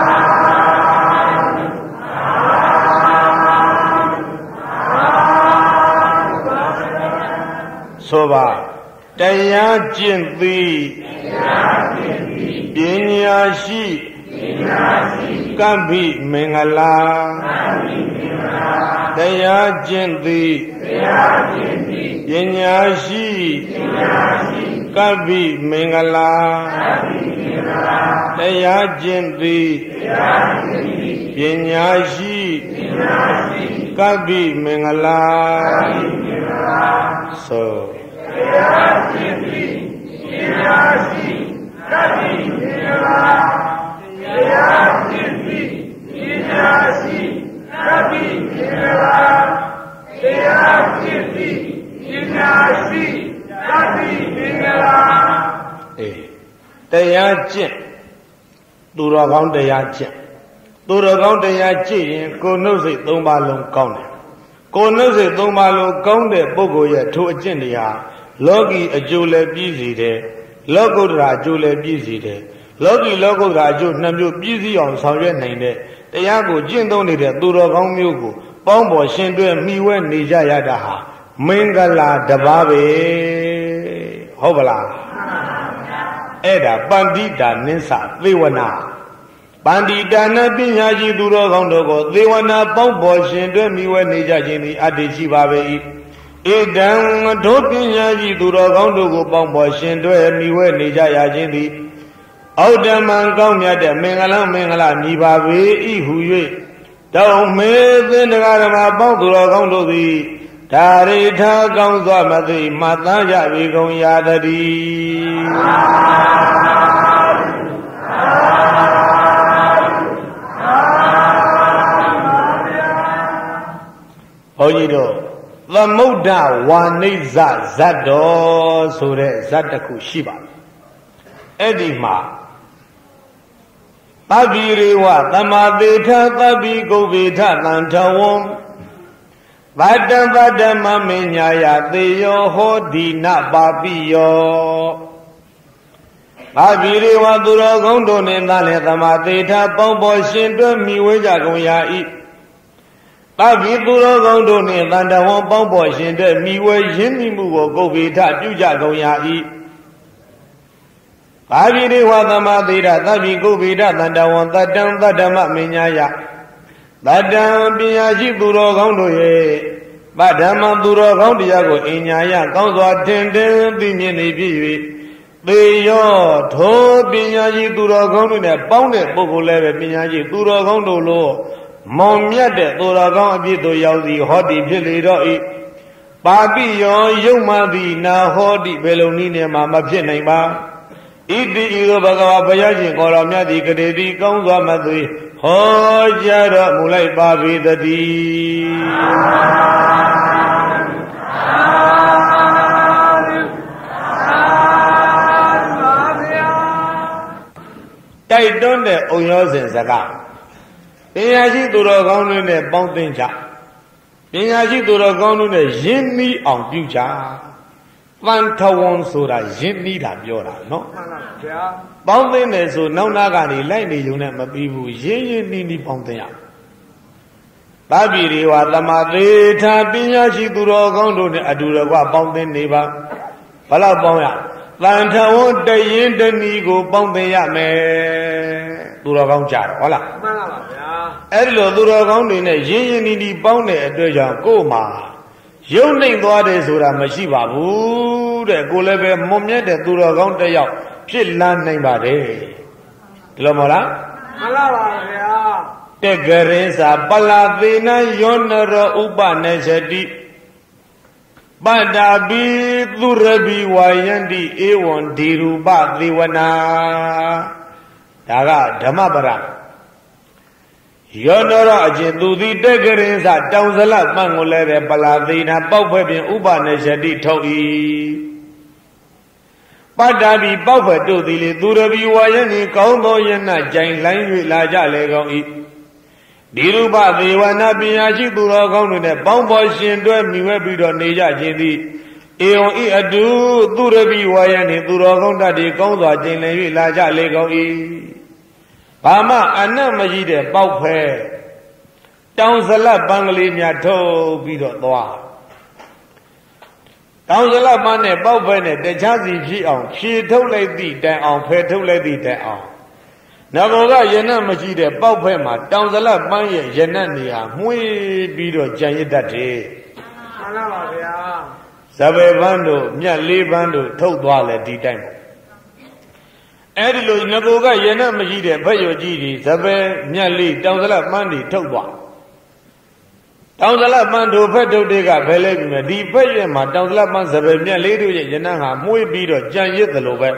ဆိုပါတရားကျင့်သည်ပညာရှိကမ္ဗိမင်္ဂလာတရားကျင့်သည်ပညာရှိကမ္ဗိမင်္ဂလာတရားကျင့်သည်ပညာရှိကမ္ဗိမင်္ဂလာဆိုတရားကျင့်သည်ပညာရှိကမ္ဗိမင်္ဂလာတရားကျင့်သည်ပညာရှိကမ္ဗိမင်္ဂလာတရားကျင့်သည်ပညာရှိကမ္ဗိမင်္ဂလာအေးတရားကျင့်သူတော်ကောင်းတရားကျင့်သူတော်ကောင်းတရားကျင့်ရင်ကိုယ်နှုတ်စိတ်သုံးပါးလုံးကောင်းတယ်ကိုယ်နှုတ်စိတ်သုံးပါးလုံးကောင်းတဲ့ပုဂ္ဂိုလ်ရဲ့ထိုအကျင့်တွေဟာလောကီအကျိုးလည်းပြည့်စုံတယ်လောကုတ္တရာအကျိုးလည်းပြည့်စုံတယ်လောကီလောကုတ္တရာအကျိုးနှစ်မျိုးပြည့်စုံအောင်ဆောင်ရွက်နိုင်တဲ့တရားကိုကျင့်သုံးနေတဲ့သူတော်ကောင်းမျိုးကိုပေါင်းပေါ်ရှင်တွဲမိဝဲနေကြရတာဟာမင်္ဂလာတပါးပဲဟုတ်ပါလားအဲ့ဒါပန္တိတာနိစ္စသေဝနာပန္တိတာနပညာရှိသူတော်ကောင်းတို့ကိုသေဝနာပေါင်းပေါ်ရှင်တွဲမိဝဲနေကြခြင်းသည်အတ္တိရှိပါပေ၏ဧတံတို့ပညာရှိသူတော်ကောင်းတို့ကိုပေါင်းပေါ်ရှင်တွဲမိဝဲနေကြရခြင်းသည်ဩတ္တမံကောင်းမြတ်တဲ့မင်္ဂလာမင်္ဂလာမြည်ပါပေ၏ဟု၍တောင်းမေသင်္ဃာဓမ္မပေါင်းသူတော်ကောင်းတို့သည်ဒါရိထာကောင်းစွာမသိမှတ်သားကြပေကုန်ရာတည်းဘုန်းကြီးတို့သမုဒ္ဒဝါနိဇဇတ်တော်ဆိုတဲ့ဇတ်တစ်ခုရှိပါတယ်အဲ့ဒီမှာသဗ္ဗိရေဝသမာသေထသဗ္ဗိကုဗ္ဗေထသံထဝံဗတ္တဗတ္တမမေညာယသေယောဟောဒီနပါပိယောသဗ္ဗိရေဝသူတော်ကောင်းတို့နှင့်သာလေသမာသေထပေါင်းပေါ်ရှင်တွဲမိဝဲကြကုန်ရာ၏သဗ္ဗိသူတော်ကောင်းတို့နှင့်သံတဝံပေါင်းပေါ်ရှင်တွဲမိဝဲရင်းမိမှုကိုကုဗ္ဗေထပြုကြကုန်ရာ၏သဗ္ဗိရေဝသမာသေထသဗ္ဗိကုဗ္ဗေထသံတဝံတတ္တံတတ္တမမေညာယတတ္တံပညာရှိသူတော်ကောင်းတို့ရဲ့ဗဒ္ဓမံသူတော်ကောင်းတရားကိုအညာယကောင်းစွာထင်ထင်သိမြင်နေဖြစ်၍သေယောထိုပညာရှိသူတော်ကောင်းတို့နဲ့ပေါင်းတဲ့ပုဂ္ဂိုလ်လည်းပဲပညာရှိသူတော်ကောင်းတို့လို့မောင်မြတ်တဲ့သူတော်ကောင်းအပြည့်တို့ရောက်စီဟောတိဖြစ်လေတော့ဤပါပိယောယုံမှသည်နာဟောတိဘယ်လိုနည်းနဲ့မှမဖြစ်နိုင်ပါဣတိဤသို့ဘဂဝါဘုရားရှင်ကိုယ်တော်မြတ်သည်ကတိတိကောင်းစွာမသွေဟောကြားတော်မူလိုက်ပါပေတည်းတိုက်တွန်းတဲ့ဩရောစဉ်စကားပညာရှိသူတော်ကောင်းတွေနဲ့ပေါင်းသင်းကြပညာရှိသူတော်ကောင်းတို့နဲ့ယဉ်နီးအောင်ပြုကြသံထဝံဆိုတာယဉ်နီးတာပြောတာနော်မှန်ပါဗျာပေါင်းသင်းတယ်ဆိုနောက်နာကနေလိုက်နေုံနဲ့မပြီးဘူးရင်းရင်းနီးနီးပေါင်းသင်းရသဗ္ဗိရေဝသမာသေထပညာရှိသူတော်ကောင်းတို့နဲ့အတူတကွပေါင်းသင်းနေပါဘလောက်ပေါင်းရသံထဝံတရင်တဏီကိုပေါင်းသင်းရမယ်သူတော်ကောင်းကြတော့ဟုတ်လားမှန်ပါဗျာအဲ့ဒီလိုသူတော်ကောင်းတွေနဲ့ရင်းရင်းနီးနီးပေါင်းတဲ့အတွက်ကြောင့်ကို့မှာရုပ်နှိမ်သွားတယ်ဆိုတာမရှိပါဘူးတဲ့ကိုလည်းပဲမွန်မြတ်တဲ့သူတော်ကောင်းတစ်ယောက်ဖြစ်လာနိုင်ပါတယ်ဒီလိုမဟုတ်လားမှန်ပါပါဗျာတက္ကရိသာပလာသေနယောနရောဥပနသတိပတ္တာပိသူရဘိဝါယန္တိဧဝံဒီရူပသေဝနာဒါကဓမ္မပရယောနရောအကျင့်သူသည်တက္ကရိသာတောင်စလပန့်ကိုလည်းပဲပလာသေနပေါက်ဖွဲ့ဖြင့်ဥပနသတိထုတ်၏ပတ္တာပိပေါက်ဖွဲ့တို့သည်လေသူရဘိဝါယန္တိကောင်းသောယနကြိုင်လိုင်း၍လာကြလေကောင်း၏ဒီရူပသေဝနာပညာရှိသူတော်ကောင်းတို့နဲ့ပေါင်းဖော်ရှင်တွဲမိဝဲပြီးတော့နေကြခြင်းသည်ဧဝံဤအတုသူရဘိဝါယနှင့်သူတော်ကောင်းတတ်ဒီကောင်းစွာကျင်လည်၍လာကြလေကောင်း၏ဘာမှအနတ်မရှိတဲ့ပေါက်ဖဲတောင်စလတ်ပန်းကလေးများထုတ်ပြီးတော့သွားတောင်စလတ်ပန်းနဲ့ပေါက်ဖဲနဲ့တခြားစီဖြစ်အောင်ဖြေထုတ်လိုက်သည့်တိုင်အောင်ဖဲထုတ်လိုက်သည့်တိုင်အောင်နဂောကယနတ်မရှိတဲ့ပေါက်ဖဲမှာတောင်စလတ်ပန်းရဲ့ယနတ်နေဟာမှွေးပြီးတော့ကြံရစ်တတ်တယ်မှန်ပါဗျာဇဘေပန်းတို့မြတ်လေးပန်းတို့ထုတ်သွားလေဒီတိုင်အဲ့ဒီလိုငကိုကယနတ်မရှိတဲ့ဖက်ရွကြီးကြီးဇဘေမြတ်လေးတောင်စလတ်ပန်းတွေထုတ်သွားတောင်စလတ်ပန်းတို့ဖက်ထုတ်တွေကဖယ်လိုက်ပြီမယ်ဒီဖက်ရွမှာတောင်စလတ်ပန်းဇဘေမြတ်လေးတို့ရဲ့ယနတ်ဟာမှွေးပြီးတော့ကြံရစ်သလိုပဲ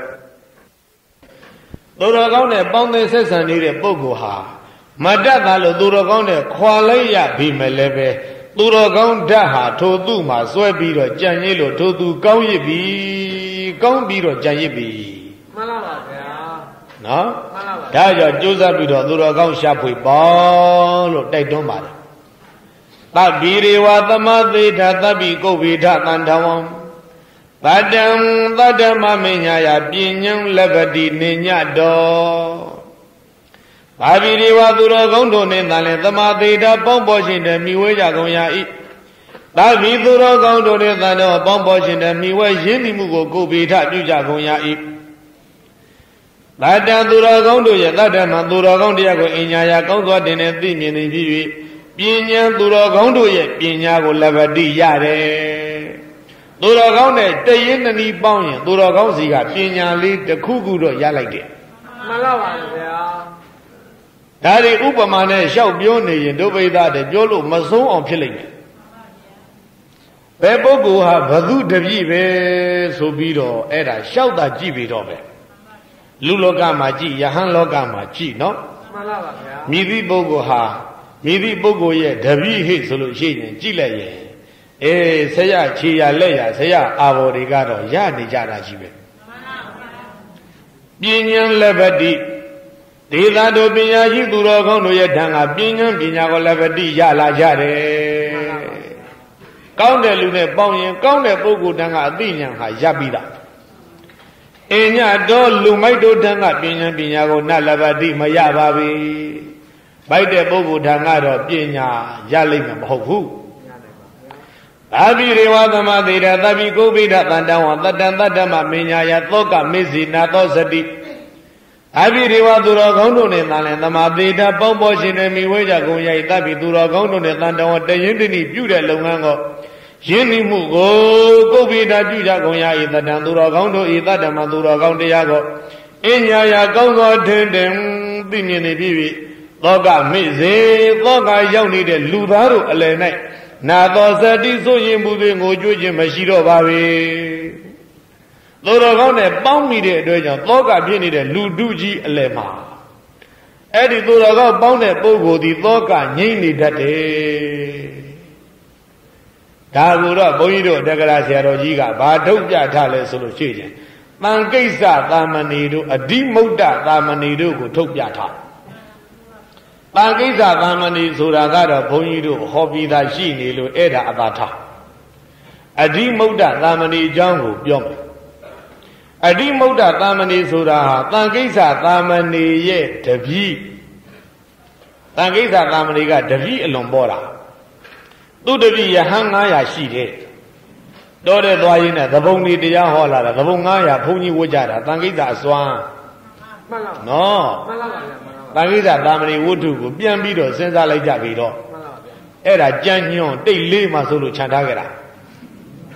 သူတော်ကောင်းနဲ့ပေါင်းသင်းဆက်ဆံနေတဲ့ပုဂ္ဂိုလ်ဟာမတတ်တာလို့သူတော်ကောင်းနဲ့ခွာလိုက်ရပြီမယ်လည်းပဲသူတော်ကောင်းဓာတ်ဟာထိုသူ့မှာစွဲပြီးတော့ကြံရစ်လို့ထိုသူကောင်းရစ်ပြီကောင်းပြီးတော့ကြံရစ်ပြီမှန်ပါပါဗျာနော်မှန်ပါပါဒါကြောင့်ကြိုးစားပြီးတော့သူတော်ကောင်းရှာဖွေပေါင်းလို့တိုက်တွန်းပါတယ်သဗ္ဗိရေဝသမသေထသဗ္ဗိကုဗ္ဗေထသန္တဝံသတ္တံသတ္တမမညာယပညံလပတိနေညတော်ဘာဗိရေဝသူတော်ကောင်းတို့နှင့်တန်လည်းသမာသေတာပေါင်းပေါ်ရှင်တဲ့မိဝဲကြကုန်ရာ၏သာဗိသူတော်ကောင်းတို့နှင့်တန်တော်ပေါင်းပေါ်ရှင်တဲ့မိဝဲရင်းနှီးမှုကိုကိုယ်ဗေထပြုကြကုန်ရာ၏သတ္တံသူတော်ကောင်းတို့ရဲ့သတ္တမသူတော်ကောင်းတရားကိုအညာယာကောင်းစွာတင်တဲ့သိမြင်နေဖြစ်၍ပညာသူတော်ကောင်းတို့ရဲ့ပညာကိုလပတိရတယ်သူတော်ကောင်းနဲ့တရင်းနှီးပေါင်းရင်သူတော်ကောင်းစီကပညာလေးတစ်ခုခုတော့ရလိုက်တယ်မှန်ပါပါဗျာဒါတွေဥပမာနဲ့လျှောက်ပြောနေရင်ဒုဗိဒတဲ့ပြောလို့မဆုံးအောင်ဖြစ်လိမ့်မယ်ဘယ်ပုဂ္ဂိုလ်ဟာဘသူတပြည့်ပဲဆိုပြီးတော့အဲ့ဒါလျှောက်တာကြည့်ပြီးတော့ပဲလူလောကမှာကြည့်ယဟန်လောကမှာကြည့်နော်မှန်ပါပါဗျာမြည်သည့်ပုဂ္ဂိုလ်ဟာမြည်သည့်ပုဂ္ဂိုလ်ရဲ့တပြည့်ဟိဆိုလို့ရှိရင်ကြည့်လိုက်ရင်အေးဆရာခြေရလက်ရဆရာအာဘော်တွေကတော့ရနေကြတာရှိပဲပညာလက်ပတိဒေသတို့ပညာရှိသူတော်ကောင်းတို့ရဲ့ဓာန်ကပညာပညာကိုလက်ပတိရလာကြတယ်ကောင်းတဲ့လူနဲ့ပေါင်းရင်ကောင်းတဲ့ပုဂ္ဂိုလ်ဓာန်ကအသိဉာဏ်ဟာရပြီးတာအညတော်လူမိုက်တို့ဓာန်ကပညာပညာကိုနလက်ပတိမရပါဘူးဘိုက်တဲ့ပုဂ္ဂိုလ်ဓာန်ကတော့ပညာရလိမ့်မယ်မဟုတ်ဘူးသာဗိရေဝသမသေရသဗ္ဗိကုဗ္ဗိဒသန္တဝံတတ္တံတတ္တမမညာယသောကမေဇိနာသောစတိအဘိရေဝသူတော်ကောင်းတို့နဲ့တန်လင်သမာသေတာပေါင်းပေါ်ရှင်တွေမိဝဲကြကုန်ရိုက်သဗ္ဗိသူတော်ကောင်းတို့နဲ့တန်တော်တရင်တနိပြုတဲ့လုပ်ငန်းကိုယင်းနိမှုကိုကုဗ္ဗိဒပြုကြကုန်ရ၏တတ္တံသူတော်ကောင်းတို့ဤတတ္တမသူတော်ကောင်းတရားကိုအညာယကောင်းသောထင်တင်သိမြင်နေပြီသောကမေဇေသောကရောက်နေတဲ့လူသားတို့အလယ်၌နာတော်စတိဆိုရင်မှုတွေငိုကြွခြင်းမရှိတော့ပါပဲသူတော်ကောင်းနဲ့ပေါင်းမိတဲ့အတွက်ကြောင့်သောကဖြစ်နေတဲ့လူတုကြီးအလယ်မှာအဲ့ဒီသူတော်ကောင်းပေါင်းတဲ့ပုဂ္ဂိုလ်ဒီသောကငြိမ့်နေတတ်တယ်ဒါကိုတော့ဘုန်းကြီးတို့တက္ကရာဆရာတော်ကြီးကဘာထုတ်ပြထားလဲဆိုလို့ရှိရင်တန်ကိစ္စသာမဏေတို့အဓိမုဒ္ဒသာမဏေတို့ကိုထုတ်ပြထားတန်ကိစ္စသာမဏေဆိုတာကတော့ဘုန်းကြီးတို့ဟောပြီးသားရှိနေလို့အဲ့ဒါအသာထားအဓိမုဒ္ဒသာမဏေအကြောင်းကိုပြောမယ်အဓိမုဒ္ဒသာမဏေဆိုတာဟာတန်ကိစ္စသာမဏေရဲ့တပည့်တန်ကိစ္စသာမဏေကတပည့်အလွန်ပေါ်တာသူတပည့်ယဟန်900ရှိတယ်တော်တဲ့သွားရင်းနဲ့သဘုံကြီးတရားဟောလာတာသဘုံ900ဘုန်းကြီးဝတ်ကြတာတန်ကိစ္စအစွမ်းမှန်လားနော်မှန်လားပါဗျာတန်ကိစ္စသာမဏေဝတ္ထုကိုပြန်ပြီးတော့စဉ်းစားလိုက်ကြပြီတော့မှန်ပါဗျာအဲ့ဒါကြမ်းညွန့်တိတ်လေးမှဆိုလို့ခြံထားကြတာ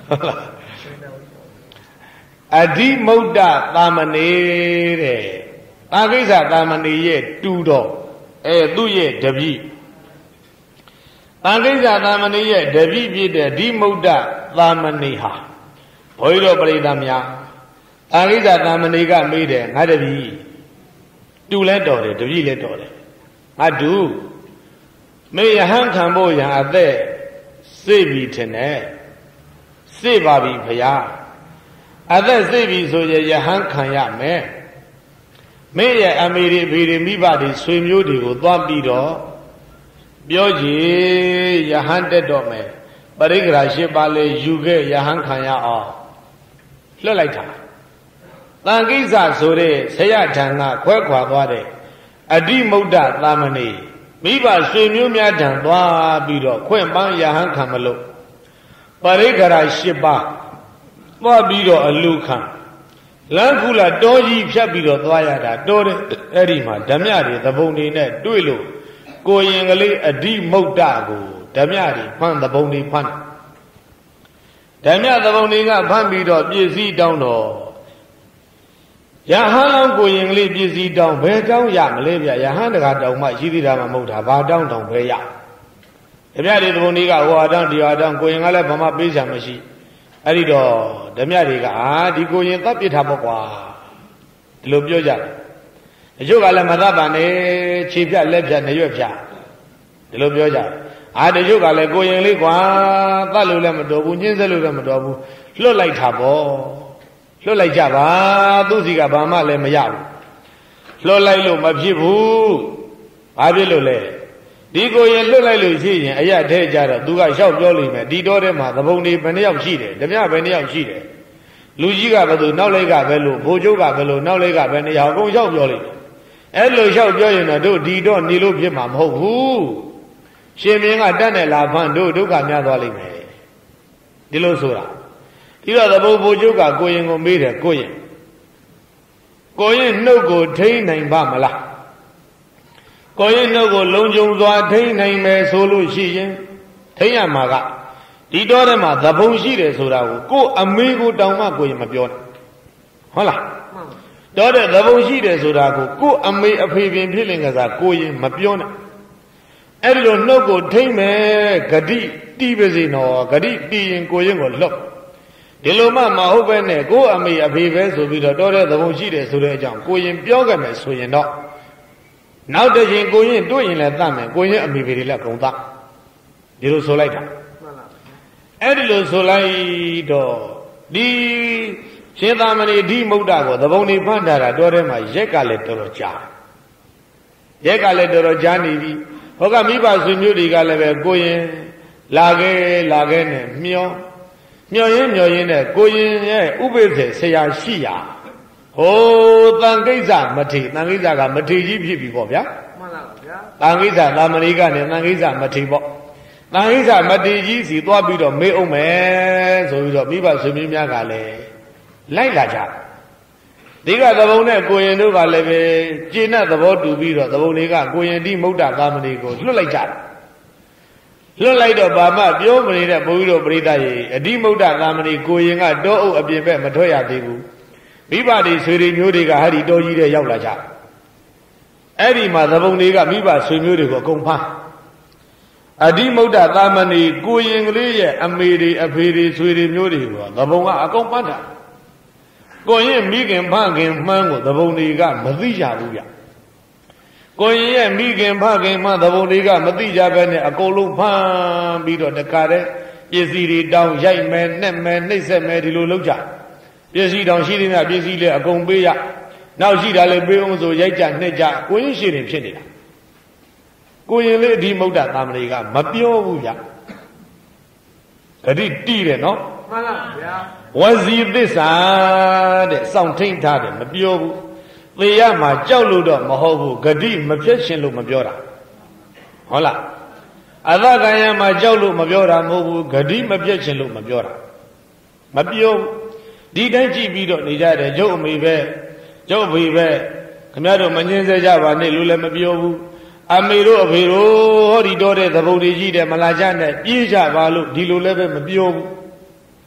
အဓိမုဒ္ဒသာမဏေတဲ့သာကိစ္စသာမဏေရဲ့တူတော်အဲသူ့ရဲ့တပည့်သာကိစ္စသာမဏေရဲ့တပည့်ဖြစ်တဲ့ဓိမုဒ္ဒသာမဏေဟာဘုန်းကြီးတို့ပြိဿများသာကိစ္စသာမဏေကမေးတယ်ငါတပည့်တူလဲတော်တယ်တပည့်လဲတော်တယ်ငါတူမေယဟန်ခံဖို့ရန်အသက်စိတ်ပြီးထင်တယ်စိတ်ပါပြီဖရာအသက်စိတ်ပြီးဆိုရင်ယဟန်ခံရမယ်မင်းရဲ့အမေရိဖေရိမိဘတွေဆွေမျိုးတွေကိုသွားပြီးတော့ပြောကြည်ယဟန်တက်တော့မယ်ပရိက္ခရာ၈ပါးလေးယူခဲ့ယဟန်ခံရအောင်လွတ်လိုက်တာတန်ကိစ္စဆိုတဲ့ဆရာထံကခွဲခွာသွားတဲ့အဓိမုဒ္ဒသာမဏေမိဘဆွေမျိုးများထံသွားပြီးတော့ခွင့်ပန်းယဟန်ခံမလို့ပရိက္ခရာ၈ပါးသွားပြီးတော့အလူခံလမ်းခုလာတောကြီးဖြတ်ပြီးတော့သွားရတာတောတဲ့အဲ့ဒီမှာဓမြတွေသဘုံတွေနဲ့တွေ့လို့ကိုရင်ကလေးအဓိမုဒ္ဒကိုဓမြတွေဖမ်းသဘုံတွေဖမ်းဓမြသဘုံတွေကဖမ်းပြီးတော့ပြည့်စည်တောင်းတော့ယဟန်လောင်းကိုရင်ကလေးပြည့်စည်တောင်းဘယ်တောင်းရမလဲဗျယဟန်တကာတောင်းမှရှိသေးတာမှမဟုတ်တာဘာတောင်းတောင်းပဲရဓမြတွေသဘုံတွေကဟိုအတောင်းဒီအတောင်းကိုရင်ကလည်းဘာမှပေးချင်မရှိအဲ့ဒီတော့ဓမြတွေကအာဒီကိုရင်သတ်ပြစ်ထားပေါ့ကွာဒီလိုပြောကြတယ်အကျိုးကလည်းမသတ်ပါနဲ့ခြေဖြတ်လက်ဖြတ်နှရွက်ဖြတ်ဒီလိုပြောကြတယ်အာတချို့ကလည်းကိုရင်လေးကွာသတ်လို့လည်းမတော်ဘူးညှင်းဆဲလို့လည်းမတော်ဘူးလွတ်လိုက်တာပေါ့လွတ်လိုက်ကြပါသူစီကဘာမှလည်းမရဘူးလွတ်လိုက်လို့မဖြစ်ဘူးဘာဖြစ်လို့လဲဒီကိုရင်လွတ်လိုက်လို့ရှိရင်အရာထဲကြတော့သူကလျှောက်ပြောလိမ့်မယ်ဒီတော့ထဲမှာသဘုံတွေဘယ်နှယောက်ရှိတယ်ဓမြဘယ်နှယောက်ရှိတယ်လူကြီးကဘယ်သူနောက်လိုက်ကဘယ်လိုဘိုလ်ချုပ်ကဘယ်လိုနောက်လိုက်ကဘယ်နှယောက်အကုန်လျှောက်ပြောလိမ့်မယ်အဲ့လိုလျှောက်ပြောရင်တော့တို့ဒီတော့နေလို့ဖြစ်မှာမဟုတ်ဘူးရှင်မင်းကတတ်နဲ့လာဖန်တို့ဒုက္ခများသွားလိမ့်မယ်ဒီလိုဆိုတာဒီတော့သဘုံဘိုလ်ချုပ်ကကိုရင်ကိုမေးတယ်ကိုရင်ကိုရင်နှုတ်ကိုထိန်းနိုင်ပါမလားကိုရင်နှုတ်ကိုလုံခြုံစွာထိန်းနိုင်မယ်ဆိုလို့ရှိရင်ထိန်းရမှာကဒီတော့ထဲမှာသဘုံရှိတယ်ဆိုတာကိုကို့အမေကိုတောင်မှကိုရင်မပြောနဲ့ဟုတ်လားတော့တဲ့သဘုံရှိတယ်ဆိုတာကိုကို့အမေအဖေပင်ဖြစ်လင်ကစားကိုရင်မပြောနဲ့အဲ့ဒီလိုနှုတ်ကိုထိမ့်မယ်ဂတိတီးပါစေနော်ဂတိတီးရင်ကိုရင်ကိုလွတ်ဒီလိုမှမဟုတ်ပဲနဲ့ကို့အမေအဖေပဲဆိုပြီးတော့တော့တဲ့သဘုံရှိတယ်ဆိုတဲ့အကြောင်းကိုရင်ပြောခဲ့မယ်ဆိုရင်တော့နောက်တစ်ချိန်ကိုရင်တွေ့ရင်လည်းတတ်မယ်ကိုရင်အမေဖေတွေလည်းဂုံသားဒီလိုဆိုလိုက်တာအဲ့ဒီလိုဆိုလိုက်တော့ဒီရှင်သာမဏေဓိမုဒ္ဒကိုသဘုံနေဖတ်တာတော့ထဲမှာရက်ကလည်းတော်တော်ကြာရက်ကလည်းတော်တော်ကြာနေပြီဟောကမိဘဆွေမျိုးတွေကလည်းပဲကိုရင်လာခဲ့လာခဲ့နဲ့မျောမျောရင်းမျောရင်းနဲ့ကိုရင်ရဲ့ဥပိ္ပစေဆရာရှိရာဟိုတန်ကိစ္စမထေတန်ကိစ္စကမထေကြီးဖြစ်ပြီပေါ့ဗျာမှန်ပါဗျာတန်ကိစ္စသာမဏေကနေတန်ကိစ္စမထေပေါ့တန်ကိစ္စမထေကြီးစီသွားပြီးတော့မေးအောင်မယ်ဆိုပြီးတော့မိဘဆွေမျိုးများကလည်းလိုက်လာကြဒီကသဘုံနဲ့ကိုရင်တို့ကလည်းပဲကျေနပ်သဘောတူပြီးတော့သဘုံတွေကကိုရင်တိမုဒ္ဒသာမဏေကိုလွတ်လိုက်ကြတယ်လွတ်လိုက်တော့ဘာမှပြောမနေတဲ့ဘုန်းကြီးတို့ပရိသတ်ရေအဓိမုဒ္ဒသာမဏေကိုရင်ကတောအုပ်အပြင်ဘက်မထွက်ရသေးဘူးမိဘတွေဆွေတွေမျိုးတွေကဟာဒီတောကြီးတဲ့ရောက်လာကြအဲ့ဒီမှာသဘုံတွေကမိဘဆွေမျိုးတွေကိုအကုန်ဖမ်းအဓိမုဒ္ဒသာမဏေကိုရင်ကလေးရဲ့အမေတွေအဖေတွေဆွေတွေမျိုးတွေကသဘုံကအကုန်ဖမ်းတာကိုရင်မိခင်ဖခင်မှန်းကိုသဘုံတွေကမသိကြဘူးဗျကိုရင်ရဲ့မိခင်ဖခင်မှသဘုံတွေကမသိကြဘဲနဲ့အကုန်လုံးဖမ်းပြီးတော့တခါတည်းပစ္စည်းတွေတောင်းရိုက်မယ်နှက်မယ်နှိပ်စက်မယ်ဒီလိုလုပ်ကြပစ္စည်းတောင်ရှိသေးတယ်ပစ္စည်းလည်းအကုန်ပေးရနောက်ရှိတာလည်းပေးအောင်ဆိုရိုက်ကြနှက်ကြကိုရင်ရှိနေဖြစ်နေတာကိုရင်လေးအဓိမုဒ္ဒသာမဏေကမပြောဘူးဗျဂတိတိတယ်နော်မှန်ပါဗျာဝစီသစ္စာတဲ့စောင့်ထိန်ထားတယ်မပြောဘူးသေရမှာကြောက်လို့တော့မဟုတ်ဘူးဂတိမဖြစ်ရှင်လို့မပြောတာဟုတ်လားအသကံယမှာကြောက်လို့မပြောတာမဟုတ်ဘူးဂတိမဖြစ်ရှင်လို့မပြောတာမပြောဒီတိုင်းကြည့်ပြီးတော့နေကြတယ်ကျုပ်အမေပဲကျုပ်အဖေပဲခင်ဗျားတို့မငင်းစေကြပါနဲ့လို့လည်းမပြောဘူးအမေတို့အဖေတို့ဟောဒီတော့တဲ့သဘုံတွေကြီးတယ်မလာကြနဲ့ပြေးကြပါလို့ဒီလိုလည်းပဲမပြောဘူး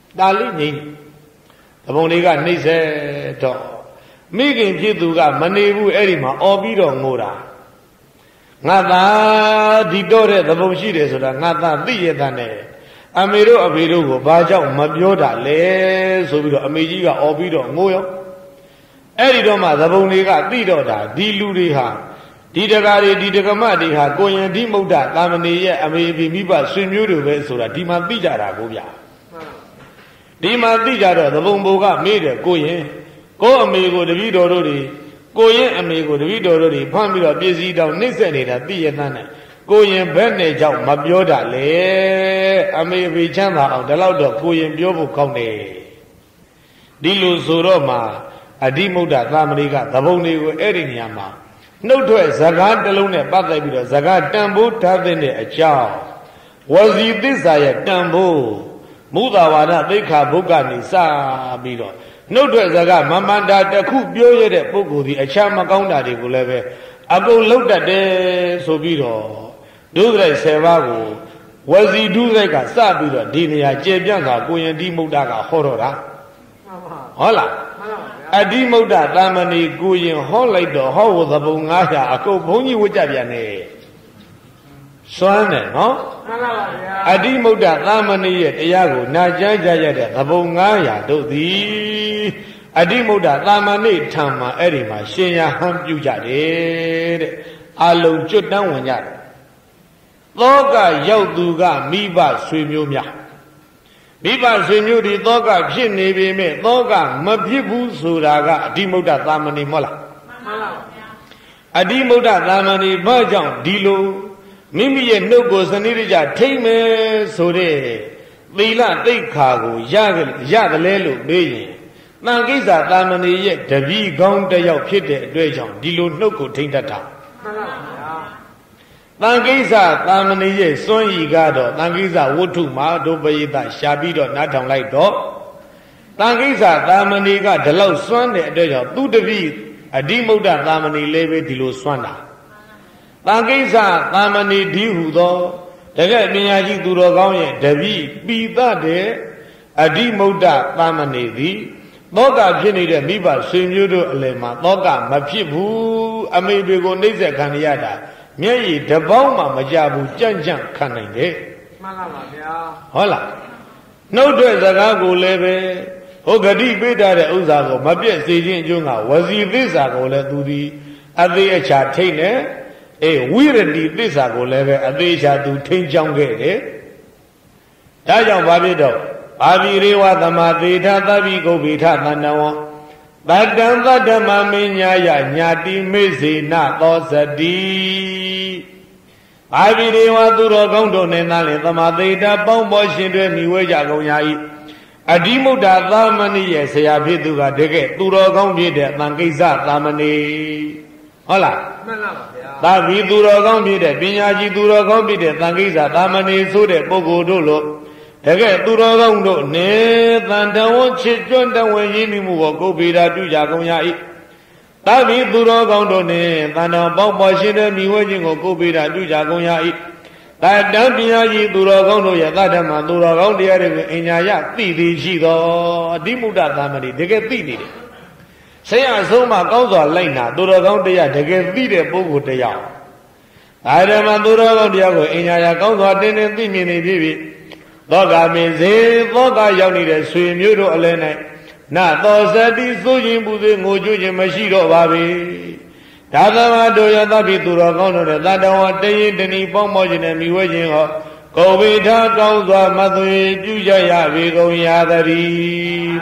တာလေးငိမ့်သဘုံလေးကနှိမ့်ဆက်တော့မိခင်ဖြစ်သူကမနေဘူးအဲ့ဒီမှာអော်ပြီးတော့ငိုတာငါသာဒီတော့တဲ့သဘုံရှိတယ်ဆိုတာငါသာသိရတဲ့အမေတို့အဖေတို့ကိုဘာကြောင့်မပြောတာလဲဆိုပြီးတော့အမေကြီးကអော်ပြီးတော့ငိုရောအဲ့ဒီတော့မှသဘုံတွေကသိတော့တာဒီလူတွေဟာဒီတကာတွေဒီတကမတွေဟာကိုရင်ဒီမုဒ္ဒသာမဏေရဲ့အမေအဖေမိဘဆွေမျိုးတွေပဲဆိုတာဒီမှာသိကြတာကိုဗျာဒီမှာသိကြတော့သဘုံဘိုကမေးတယ်ကိုရင်ကိုအမေကိုတပည့်တော်တို့တွေကိုရင်အမေကိုတပည့်တော်တို့တွေဖမ်းပြီးတော့ပြည်စည်းတောင်နှိမ့်ဆက်နေတာသိရတဲ့နဲ့ကိုရင်ဘက်နဲ့ကြောင့်မပြောတာလေအမေအဖေချမ်းသာအောင်ဒီလောက်တော့ကိုရင်ပြောဖို့ကောင်းတယ်ဒီလိုဆိုတော့မှအဓိမုဒ္ဒသာမဏေကသဘုံတွေကိုအဲ့ဒီနေရာမှာနှုတ်ထွက်စကားတစ်လုံးနဲ့ပတ်သက်ပြီးတော့စကားတန်ဖိုးထားတဲ့အကြောင်းဝစီသစ္စာရဲ့တန်ဖိုးမုသာဝါဒသိက္ခာဘုတ်ကနေစပြီးတော့နှုတ်ထွက်စကားမမန္တာတစ်ခုပြောရတဲ့ပုဂ္ဂိုလ်ဒီအခြားမကောင်းတာတွေကိုလည်းပဲအကုန်လှုပ်တတ်တယ်ဆိုပြီးတော့ဒုစရိုက်ဆယ်ပါးကိုဝစီဒုစရိုက်ကစပြီးတော့ဒီနေရာကျေပြန့်စွာကိုရင်ဒီမုဒ္ဒကဟောတော့တာဟုတ်လားအဓိမုဒ္ဒသာမဏေကိုရင်ဟောလိုက်တော့ဟောဝသဘုံငါးရာအကုန်ဘုန်းကြီးဝကြပြန်နေစွမ်းတယ်နော်မှန်ပါပါဗျာအဓိမုဒ္ဒသာမဏေရဲ့တရားကိုနာကြားကြရတဲ့သဘုံငါးရာတို့သည်အဓိမုဒ္ဒသာမဏေထံမှာအဲ့ဒီမှာရှင်ရဟန်းပြုကြတယ်တဲ့အလုံးကျွတ်တန်းဝင်ကြတယ်သောကရောက်သူကမိဘဆွေမျိုးများမိဘဆွေမျိုးဒီသောကဖြစ်နေပေမဲ့သောကမဖြစ်ဘူးဆိုတာကအဓိမုဒ္ဒသာမဏေမဟုတ်လားမှန်ပါဗျာအဓိမုဒ္ဒသာမဏေဘာကြောင့်ဒီလိုမိမိရဲ့နှုတ်ကိုစနစ်တကျထိမ့်မယ်ဆိုတဲ့သီလသိက္ခာကိုရရတယ်လဲလို့မေးရင်တန်ကိစ္စသာမဏေရဲ့တပည့်ကောင်းတစ်ယောက်ဖြစ်တဲ့အတွက်ကြောင့်ဒီလိုနှုတ်ကိုထိမ့်တတ်တာမှန်ပါဗျာတန်ကိစ္စသာမဏေရဲ့စွန့်ဤကတော့တန်ကိစ္စဝတ္ထုမှာဒုပရိသရှာပြီးတော့နားထောင်လိုက်တော့တန်ကိစ္စသာမဏေကဒီလောက်စွန့်တဲ့အတွက်ကြောင့်သူတပည့်အဓိမုဒ္ဒသာမဏေလည်းပဲဒီလိုစွန့်တာတန်ကိစ္စသာမဏေဒီဟုသောတကယ်ပညာရှိသူတော်ကောင်းရဲ့တပည့်ပိသတဲ့အဓိမုဒ္ဒသာမဏေသည်သောကဖြစ်နေတဲ့မိဘဆွေမျိုးတို့အလယ်မှာသောကမဖြစ်ဘူးအမေပေကိုနှိမ့်ဆက်ခံရတာမျက်ရည်တပေါင်းမှမကြဘူးကြံ့ကြံ့ခံနိုင်တယ်မှန်ပါပါဗျာဟုတ်လားနှုတ်ထွက်စကားကိုလည်းပဲဟိုဂတိပေးထားတဲ့ဥစ္စာကိုမပြည့်စေခြင်းအကျိုးကဝစီသစ္စာကိုလည်းသူဒီအသေးအချာထိတ်နေအေးဝိရတိသစ္စာကိုလည်းပဲအသေးအချာသူထိန်ချောင်းခဲ့တယ်ဒါကြောင့်ဘာဖြစ်တော့ဘာဘိရေဝသမာသေထသဗ္ဗိကုဗ္ဗေထသန္တဝံတတံသတ္တမမင်းညာယညာတိမေစေနသောစတိဘာဘိရေဝသူတော်ကောင်းတို့နဲ့သားလေသမာသေထပေါင်းပေါ်ရှင်တွဲမိဝဲကြကုန်ရာဤအဓိမုဒ္ဒသာမဏေရဲ့ဆရာဖြစ်သူကတကယ်သူတော်ကောင်းဖြစ်တဲ့သံကိစ္စသာမဏေဟုတ်လားမှန်ပါဗျာသာဘိသူတော်ကောင်းဖြစ်တဲ့ပညာရှိသူတော်ကောင်းဖြစ်တဲ့သံကိစ္စသာမဏေဆိုတဲ့ပုဂ္ဂိုလ်တို့လို့တကယ်သူတော်ကောင်းတို့နေတန်တဝန်းချစ်ကျွန်းတဝန်းရင်းနှီးမှုကိုကိုဗေဒပြုကြကုန်ရ၏သာဘိသူတော်ကောင်းတို့နေတန်တော်ပေါင်းပေါ်ရှင်တဲ့မိဝဲခြင်းကိုကိုဗေဒပြုကြကုန်ရ၏တတံပညာရှိသူတော်ကောင်းတို့ရဲ့သတ္တမသူတော်ကောင်းတရားတွေကိုအညာယသိသည်ရှိသောအဓိမုဒ္ဒသာမဏေတကယ်သိနေတယ်ဆရာအဆုံးမှာကောင်းစွာလိုက်နာသူတော်ကောင်းတရားတကယ်သိတဲ့ပုဂ္ဂိုလ်တရားအာရမသူတော်ကောင်းတရားကိုအညာယကောင်းစွာတင်းတင်းသိမြင်နေပြီပြီသောကမင်းစေသောကရောက်နေတဲ့ဆွေမျိုးတို့အလဲ၌နသောစတိစိုးခြင်းပူစေငိုကြွခြင်းမရှိတော့ပါပြီဒါသမတို့ရသဗ္ဗိသူတော်ကောင်းတို့နဲ့တတဝတရင်တဏီပေါင်းမောခြင်းနဲ့မိဝဲခြင်းဟောကိုဝိထာကောင်းစွာမသွေပြုကြရပေကုန်ရာတည်း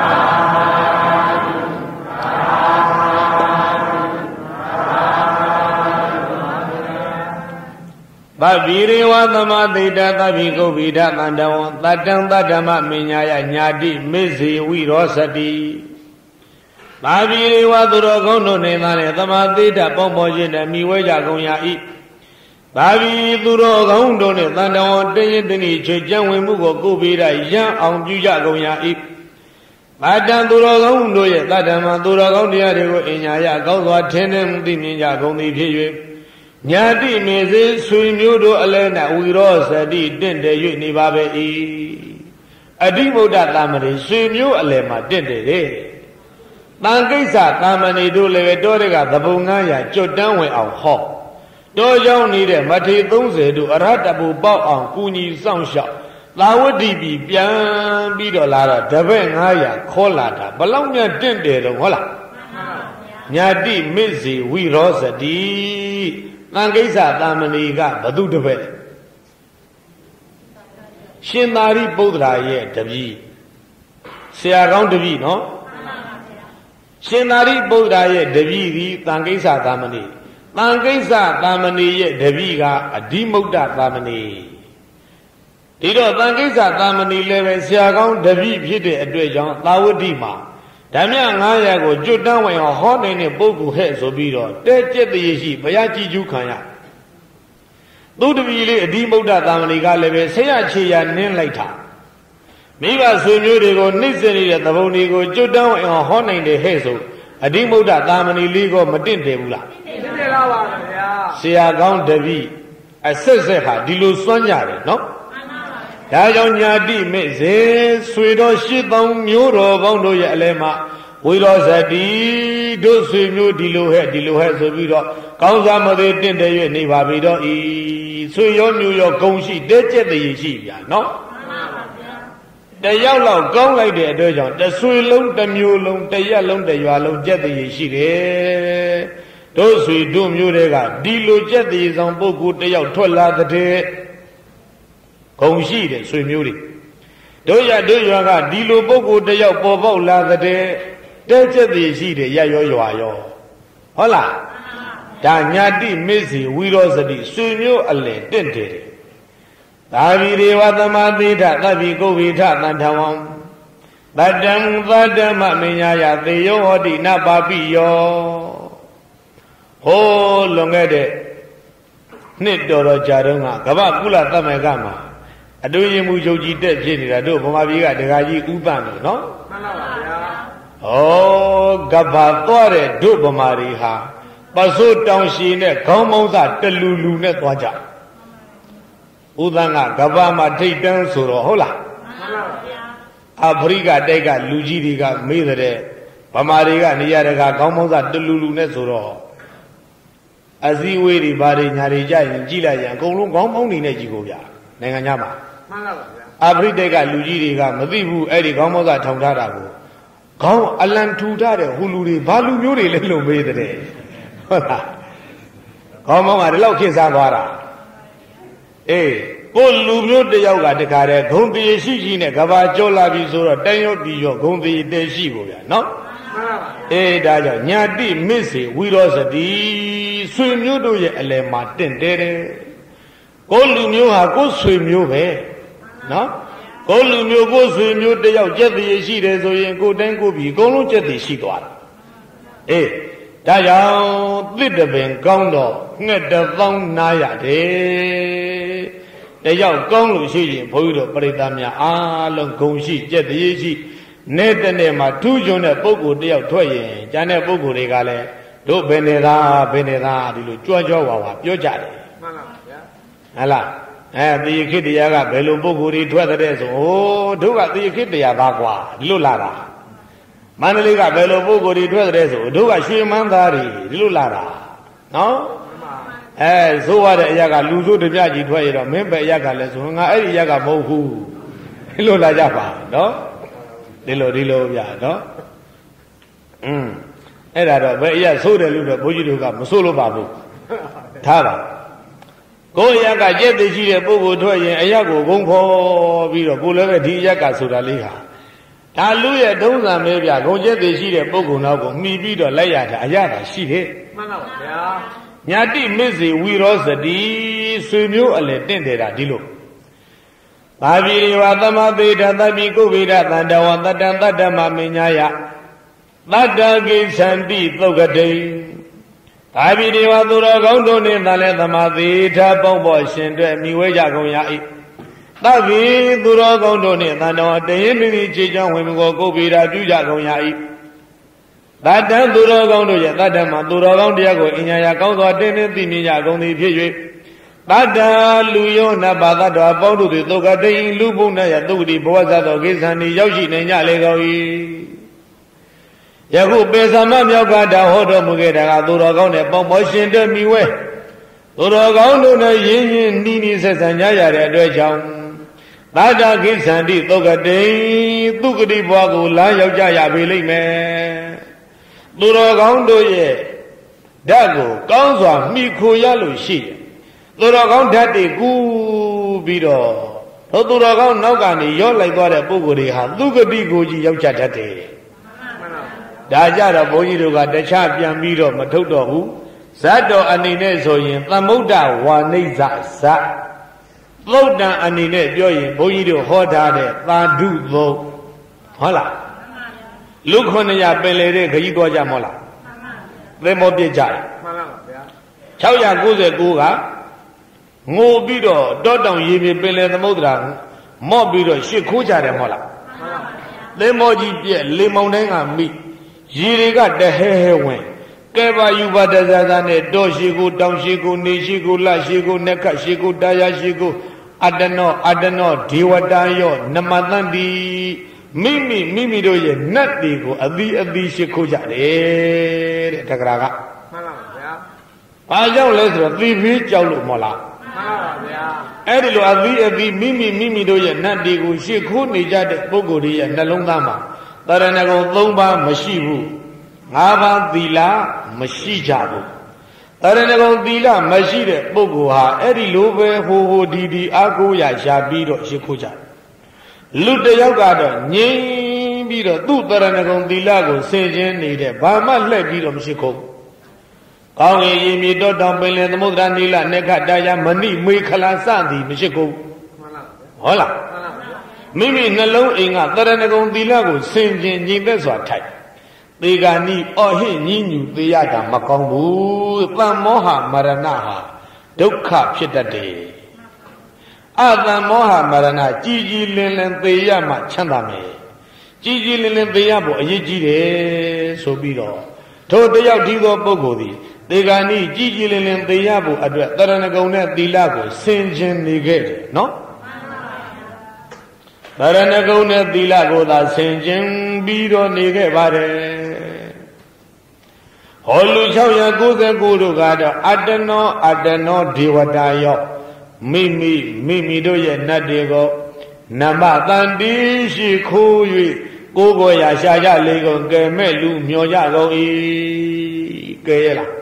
သဗ္ဗိရေဝသမသေတသဗ္ဗိကုဗ္ဗိဒသန္တဝံတတံတတ္တမမညာယညာတိမေဇေဝိရောစတိသဗ္ဗိရေဝသူတော်ကောင်းတို့နေသားလေသမသေတပေါင်းပေါ်ခြင်းနဲ့မိဝဲကြကုန်ရ၏သဗ္ဗိသူတော်ကောင်းတို့နဲ့သန္တဝံတရင်တဏိချွေကြံဝင်မှုကိုကိုဗေဒရန်အောင်ပြုကြကုန်ရ၏တတံသူတော်ကောင်းတို့ရဲ့တတ္တမသူတော်ကောင်းတရားတွေကိုအညာယကောင်းစွာထင်ထင်သိမြင်ကြကုန်သည်ဖြစ်၍ညာတိမေစေဆွေမျိုးတို့အလဲ၌ဝီရောစတိတင့်တယ်၍နေပါပဲ၏အဓိဗုဒ္ဓသာမဏေရွှေမျိုးအလယ်မှာတင့်တယ်တဲ့တန်ကိစ္စသာမဏေတို့လည်းတောတွေကသဘုံငန်းရာကျွတ်တန်းဝင်အောင်ဟောတောကြောင်းနေတဲ့မထေသုံးဆယ်တို့အရဟတဘူပေါက်အောင်ကူညီဆောင်ရှောက်သာဝတိပြည်ပြန်ပြီးတော့လာတော့တပည့်ငါးရာခေါ်လာတာဘလောက်များတင့်တယ်တော့ဟုတ်လားညာတိမစ္စေဝိရောစတိတန်ကိစ္စသာမဏေကဘသူတပည့်ရှင်သာရိပုတ္တရာရဲ့တပည့်ဆရာကောင်းတပည့်နော်ရှင်သာရိပုတ္တရာရဲ့တပည့်ဒီတန်ကိစ္စသာမဏေတန်ကိစ္စသာမဏေရဲ့တပည့်ကအဓိမုဒ္ဒသာမဏေဒီတော့တန်ကိစ္စသာမဏေလည်းပဲဆရာကောင်းတပည့်ဖြစ်တဲ့အတွက်ကြောင့်သာဝတိမှာဓမ္မငါးရာကိုကျွတ်တန်းဝင်အောင်ဟောနေတဲ့ပုဂ္ဂိုလ်ဟဲ့ဆိုပြီးတော့တဲကျက်တည်းရှိဘုရားကြည်ကျူးခံရသူတပည့်လေးအဓိမုဒ္ဒသာမဏေကလည်းပဲဆရာချေရနင်းလိုက်တာမိဘဆွေမျိုးတွေကိုနှိမ့်စင်နေတဲ့သဘုံတွေကိုကျွတ်တန်းဝင်အောင်ဟောနိုင်တယ်ဟဲ့ဆိုအဓိမုဒ္ဒသာမဏေလေးကမတင့်တယ်ဘူးလားတင့်တယ်လားပါဗျာဆရာကောင်းတပည့်အဆက်ဆက်ဟာဒီလိုစွန့်ကြတယ်နော်ဒါကြောင့်ညာတိမေစေဆွေတော်ရှစ်ပေါင်းမျိုးတော်ပေါင်းတို့ရဲ့အလဲမှာဝိရောဇတိတို့ဆွေမျိုးဒီလိုဟဲ့ဒီလိုဟဲ့ဆိုပြီးတော့ကောင်းစားမသေးတင့်တယ်၍နေပါပြီတော့ဤဆွေရောမျိုးရောဂုံရှိတဲကျက်တည်းရှိဗျာနော်တယောက်လောက်ကောင်းလိုက်တဲ့အတွက်ကြောင့်တဆွေလုံးတစ်မျိုးလုံးတရက်လုံးတစ်ရွာလုံးကျက်တည်းရှိတယ်တို့ဆွေတို့မျိုးတွေကဒီလိုကျက်တည်းဆောင်ပုဂ္ဂိုလ်တယောက်ထွက်လာတဲ့ဂုံရှိတယ်ဆွေမျိုးတွေတို့ရတို့ရွာကဒီလိုပုဂ္ဂိုလ်တယောက်ပေါ်ပေါက်လာတဲ့တဲကျက်တည်းရှိတယ်ရရောရွာရောဟုတ်လားဒါညာတိမစ္စေဝိရောစတိဆွေမျိုးအလယ်တင့်တယ်သာဝိရေဝသမသိထသဗ္ဗိကုဝိထသန္ထဝံတတံသတ္တမမညာယသေယောဟောတိနပါပိယောဟိုးလွန်ခဲ့တဲ့နှစ်တော်တော်ကြာတော့ကကမ္ဘာကုလသမဂ္ဂမှာအတွင်းရင်မူချုပ်ကြီးတက်ဖြစ်နေတာတို့ဗမာပြည်ကဒကာကြီးဥပန့်လို့နော်မှန်ပါပါဗျာဩကဗ္ဗသွားတဲ့တို့ဗမာတွေဟာပစိုးတောင်ရှိနဲ့ခေါင်းမောင်းစားတလူလူနဲ့သွားကြဥဒန်းကကဗ္ဗမှာထိတ်တန်းဆိုတော့ဟုတ်လားမှန်ပါဗျာအာဖရိကတိုက်ကလူကြီးတွေကမေးတဲ့ဗမာတွေကနေရာတကာခေါင်းမောင်းစားတလူလူနဲ့ဆိုတော့အစည်းအဝေးတွေဘာတွေညာတွေကြရင်ကြည့်လိုက်ရင်အကုန်လုံးခေါင်းမောင်းနေနဲ့ကြည့်ကိုဗျာနိုင်ငံခြားမှာမှန်ပါပါဗျာအာဖရိတိုက်ကလူကြီးတွေကမသိဘူးအဲ့ဒီခေါင်းမောင်းစားထောင်ထားတာကိုခေါင်းအလံထူထားတဲ့ဟူလူတွေဘာလူမျိုးတွေလဲလို့မေးတဲ့ဟုတ်လားခေါင်းမောင်းကဒီလောက်ခေတ်စားသွားတာအေးကိုလူမျိုးတယောက်ကတခါတည်းဂုံတည်ရှိရှိနဲ့ကဘာကြောလာပြီဆိုတော့တန်ရောပြည်ရောဂုံတည်တည်ရှိကိုဗျာနော်မှန်ပါပါအေးဒါကြောင့်ညာတိမစ္စေဝိရောစတိဆွေမျိုးတို့ရဲ့အလယ်မှာတင့်တယ်တဲ့ကိုလူမျိုးဟာကိုဆွေမျိုးပဲနော်ကိုလူမျိုးကိုဆွေမျိုးတယောက်ကြက်တည်ရှိတယ်ဆိုရင်ကိုတိုင်းကိုပြီအကုန်လုံးကြက်တည်ရှိသွားတာအေးဒါကြောင့်သစ်တပင်ကောင်းတော့ငှက်တပေါင်းနားရတယ်တယောက်ကောင်းလို့ရှိရင်ဘုန်းကြီးတို့ပရိသတ်များအားလုံးဂုံရှိကြက်တည်ရှိနေ့တနေ့မှာထူးချွန်တဲ့ပုဂ္ဂိုလ်တယောက်ထွက်ရင်ကျန်တဲ့ပုဂ္ဂိုလ်တွေကလည်းတို့ဘယ်နေသားဘယ်နေသားဒီလိုကြွကြွဝါဝါပြောကြတယ်မှန်ပါဗျာဟလားအဲဒီခိတ္တရာကဘယ်လိုပုဂ္ဂိုလ်တွေထွက်တဲ့ဆိုအိုးတို့ကဒီခိတ္တရာသားကွာဒီလိုလာတာမန္တလေးကဘယ်လိုပုဂ္ဂိုလ်တွေထွက်တဲ့ဆိုတို့ကရွှေမန်းသားတွေဒီလိုလာတာနော်အဲဆိုရတဲ့အရာကလူဆိုးတပြကြီးထွက်ရတော့မင်းပဲအရာကလည်းဆိုငါအဲ့ဒီအရာကမဟုတ်ဘူးဒီလိုလာကြပါနော်ဒီလိုဒီလိုဗျာနော်อืมအဲ့ဒါတော့ဘယ်အရာဆိုးတယ်လို့တော့ဘုန်းကြီးတို့ကမဆိုးလို့ပါဘူးထားပါကိုယ်အရာကကြက်သိရှိတဲ့ပုဂ္ဂိုလ်ထွက်ရင်အရာကိုဂုံခေါ်ပြီးတော့ကိုယ်လည်းပဲဒီအရာကဆိုတာလေးဟာဒါလူရဲ့ဒုံးစံမဲပြဂုံကျက်သိရှိတဲ့ပုဂ္ဂိုလ်နောက်ကိုမှီပြီးတော့လိုက်ရတာအရာကရှိတယ်မှန်ပါဗျာညာတိမစ္စေဝိရောစတိဆွေမျိုးအလယ်တင့်တယ်တာဒီလိုဘာဝိရိဝသမသေတသဗ္ဗိကုဝိဒသန္တဝတတံတတ္တမမညာယတတ္တကိသန္တိသုတ်ကတိဘာဝိရိဝသူတော်ကောင်းတို့နှင့်သာလဲသမသေထပေါင်းပေါ်ရှင်တွဲမိဝဲကြကုန်ရ၏သဗ္ဗိသူတော်ကောင်းတို့နှင့်သန္တဝတရင်တွင်ခြေချောင်းဝင်ကိုကုဝိဒပြုကြကုန်ရ၏တတ္တသူတော်ကောင်းတို့ရဲ့တတ္တမသူတော်ကောင်းတရားကိုအညာရာကောင်းစွာတင်းတင်းသိမြင်ကြကုန်သည်ဖြစ်၍ Tata luyo na bata do apondo de toka de lubu na ya tukdi bawasa do kisani yaushi ne nya le kaw yi Yaku pesama myoka da hodo muke da ka turo kaw ne pong mo shin de mi we turo kaw do na yin yin ni ni set san nya ya de atwe chaung Tata kisani toka de tukdi bwa ko la yauk ja ya pi lai me turo kaw do ye da ko kaw swa mi kho ya lo shi Turo kaw dat de ku pi do tho turo kaw nauk ka ni yaw lai twa de pukkol de ha tukdi ko ji yauk ja dat de Da jya do bုန်းကြီးတို့ကတခြားပြန်ပြီးတော့မထုတ်တော့ဘူးဇတ်တော်အနေနဲ့ဆိုရင်သမုဒ္ဒဝါနိဇဇတ်သုတ်တံအနေနဲ့ပြောရင်ဘုန်းကြီးတို့ဟောထားတဲ့သာဓုသုံးဟုတ်လားလူခုနှစ်ရာပင်လေတဲ့ခကြီးသွားကြမဟုတ်လားသင်္ဘောပြစ်ကြတယ်မှန်ပါဗျာ၆၉၉ကငိုပြီးတော့တောတောင်ရေမြေပင်လေသမုဒ္ဒရာမော့ပြီးတော့ရှစ်ခိုးကြတယ်မဟုတ်လားမှန်ပါသင်္ဘောကြီးပြက်လေမောင်တိုင်းကမိရေတွေကတဟဲဟဲဝင်ကဲပါယူပါတဇာဇာနဲ့တောရှိကိုတောင်ရှိကိုနေရှိကိုလရှိကိုနက်ခတ်ရှိကိုတရားရှိကိုအတ္တနောအတ္တနောဒေဝတာယောနမတန်တိမိမိမိမိတို့ရဲ့နတ်တွေကိုအသီးအသီးရှိခိုးကြတယ်တဲ့တက္ကရာကမှန်ပါဗျာဘာကြောင့်လဲဆိုတော့သီဖီးကြောက်လို့မဟုတ်လားမှန်ပါဗျာအဲ့ဒီလိုအသီးအသီးမိမိမိမိတို့ရဲ့နတ်တွေကိုရှိခိုးနေကြတဲ့ပုဂ္ဂိုလ်တွေရဲ့နှလုံးသားမှာတရဏဂုံသုံးပါးမရှိဘူးငါးပါးသီလမရှိကြဘူးတရဏဂုံသီလမရှိတဲ့ပုဂ္ဂိုလ်ဟာအဲ့ဒီလိုပဲဟိုဟိုဒီဒီအာကိုရရှာပြီးတော့ရှိခိုးကြတယ်လူတယောက်ကတော့ငြိမ်ပြီးတော့သူ့တရဏဂုံသီလကိုဆင်ခြင်နေတဲ့ဘာမှလှည့်ပြီးတော့မရှိခိုးဘူးကောင်းကင်ရေမြေတောတောင်ပင်လယ်သမုဒ္ဒရာနီလနေခတရားမဏိမေခလာစသည်မရှိခိုးဘူးဟုတ်လားမိမိနှလုံးအိမ်ကတရဏဂုံသီလကိုဆင်ခြင်ညီသက်စွာထိုက်သေဂာနိအော်ဟိညင်းညူသေးရတာမကောင်းဘူးတန်မောဟမရဏဟာဒုက္ခဖြစ်တတ်တယ်အတန်မောဟမရဏကြည်ကြည်လင်လင်သေရမှချမ်းသာမယ်ကြည်ကြည်လင်လင်သေရဖို့အရေးကြီးတယ်ဆိုပြီးတော့ထိုတယောက်ဒီသောပုဂ္ဂိုလ်သည်သေဂာနိကြည်ကြည်လင်လင်သေရဖို့အတွက်တရဏဂုံနဲ့သီလကိုဆင်ခြင်နေခဲ့တယ်နော်တရဏဂုံနဲ့သီလကိုသာဆင်ခြင်ပြီးတော့နေခဲ့ပါတယ်ဟောလူ၆၉၉တို့ကတော့အတ္တနောအတ္တနောဒေဝတာယောမိမိမိမိတို့ရဲ့နတ်တွေကိုနမတန်တိရှိခိုး၍ကိုယ်ကိုယ်ရာရှာကြလေကုန်ကဲမဲ့လူမျောကြကုန်၏ကဲရလား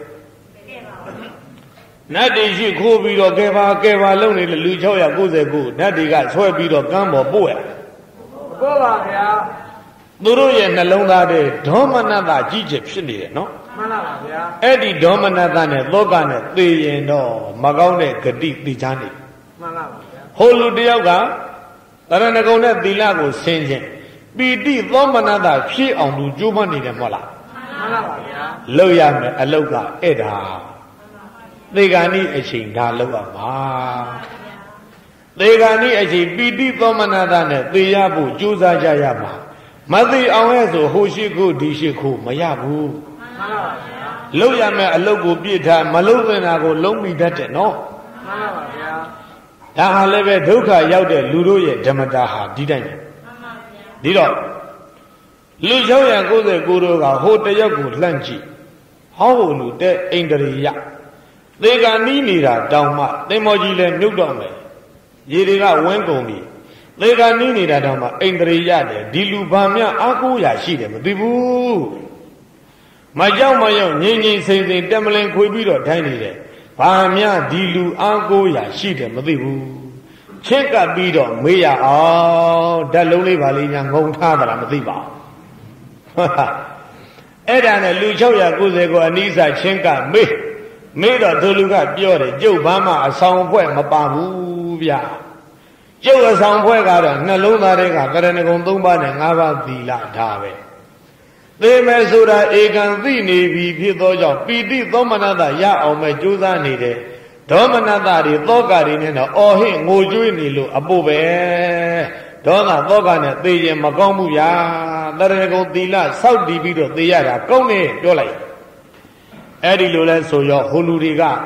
နတ်တွေရှိခိုးပြီးတော့ကဲပါကဲပါလုံနေတဲ့လူ၆၉၉နတ်တွေကဆွဲပြီးတော့ကမ်းပေါ်ပို့ရပို့ပါဗျာသူတို့ရဲ့နှလုံးသားတွေဒေါမနတကြီးချက်ဖြစ်နေတယ်နော်မှန်ပါပါဗျာအဲ့ဒီဒေါမနတနဲ့သောကနဲ့သေရင်တော့မကောင်းတဲ့ဂတိသိချနေမှန်ပါပါဗျာဟိုလူတယောက်ကတရဏဂုံနဲ့သီလကိုဆင်ခြင်းပီတိသောမနတဖြစ်အောင်လူကြိုးပမ်းနေတယ်မဟုတ်လားမှန်ပါပါဗျာလောက်ရမယ်အလောက်ကအဲ့ဒါသေဂာနိအချိန်ဒါလောက်ရမှာသေဂာနိအချိန်ပီတိသောမနတနဲ့သေရဖို့ကြိုးစားကြရမှာမသိအောင်ရဲ့ဆိုဟိုရှိခုဒီရှိခုမရဘူးမှန်ပါဗျာလောက်ရမယ်အလောက်ကိုပြည့်ထားမလောက်သင့်တာကိုလုံးမိတတ်တယ်နော်မှန်ပါဗျာဒါဟာလည်းပဲဒုက္ခရောက်တဲ့လူတို့ရဲ့ဓမ္မတာဟာဒီတိုင်းပဲမှန်ပါဗျာဒီတော့လူ၆၉၉တို့ကဟိုတရက်ကိုလှန့်ကြည့်ဟောဟိုလူတဲ့အိန္ဒြေယသေကနီးနေတာတောင်မှသင်္ဘောကြီးလည်းမြုပ်တော့မယ်ရေတွေကဝင်းကုန်ပြီသေကနီးနေတာတောင်မှအိန္ဒြေယတယ်ဒီလူဘာမြအားကိုးရရှိတယ်မသိဘူးမကြောက်မရောက်ငြိမ်ငြိမ်စိမ့်စိမ့်တက်မလင်ခွေပြီးတော့ထိုင်းနေတယ်ဘာမြဒီလူအားကိုးရရှိတယ်မသိဘူးချက်ကပ်ပြီးတော့မေးရအောင်ဓာတ်လုံးလေးပါလေးညာငုံထားသလားမသိပါဘူးအဲ့ဒါနဲ့လူ၆၉၀ကိုအနိစ္စချင်းကမေးမေးတော့သူလူကပြောတယ်ကျုပ်ဘာမှအဆောင်ဖွဲ့မပါဘူးဗျာကျုပ်အဆောင်ဖွဲ့ကတော့နှလုံးသားတွေကကရဏဂုံ၃ပါးနဲ့၅ပါးသီလဒါပဲသေမယ်ဆိုတာဧကံသိနေပြီဖြစ်သောကြောင့်ပီတိသောမနတရအောင်မဲ့ကြိုးစားနေတယ်ဒေါမနတတွေသောကတွေနဲ့တော့အော်ဟစ်ငိုကြွေးနေလို့အဖို့ပဲဒေါသသောကနဲ့သေရင်မကောင်းဘူးဗျာတရဏဂုံသီလစောက်တည်ပြီးတော့သေရတာကောင်းတယ်ပြောလိုက်အဲ့ဒီလိုလဲဆိုရောဟိုလူတွေက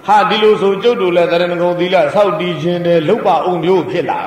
ဟာဒီလိုဆိုကျုပ်တို့လည်းတရဏဂုံသီလစောက်တည်ခြင်းနဲ့လုတ်ပါအောင်မျိုးဖြစ်လာ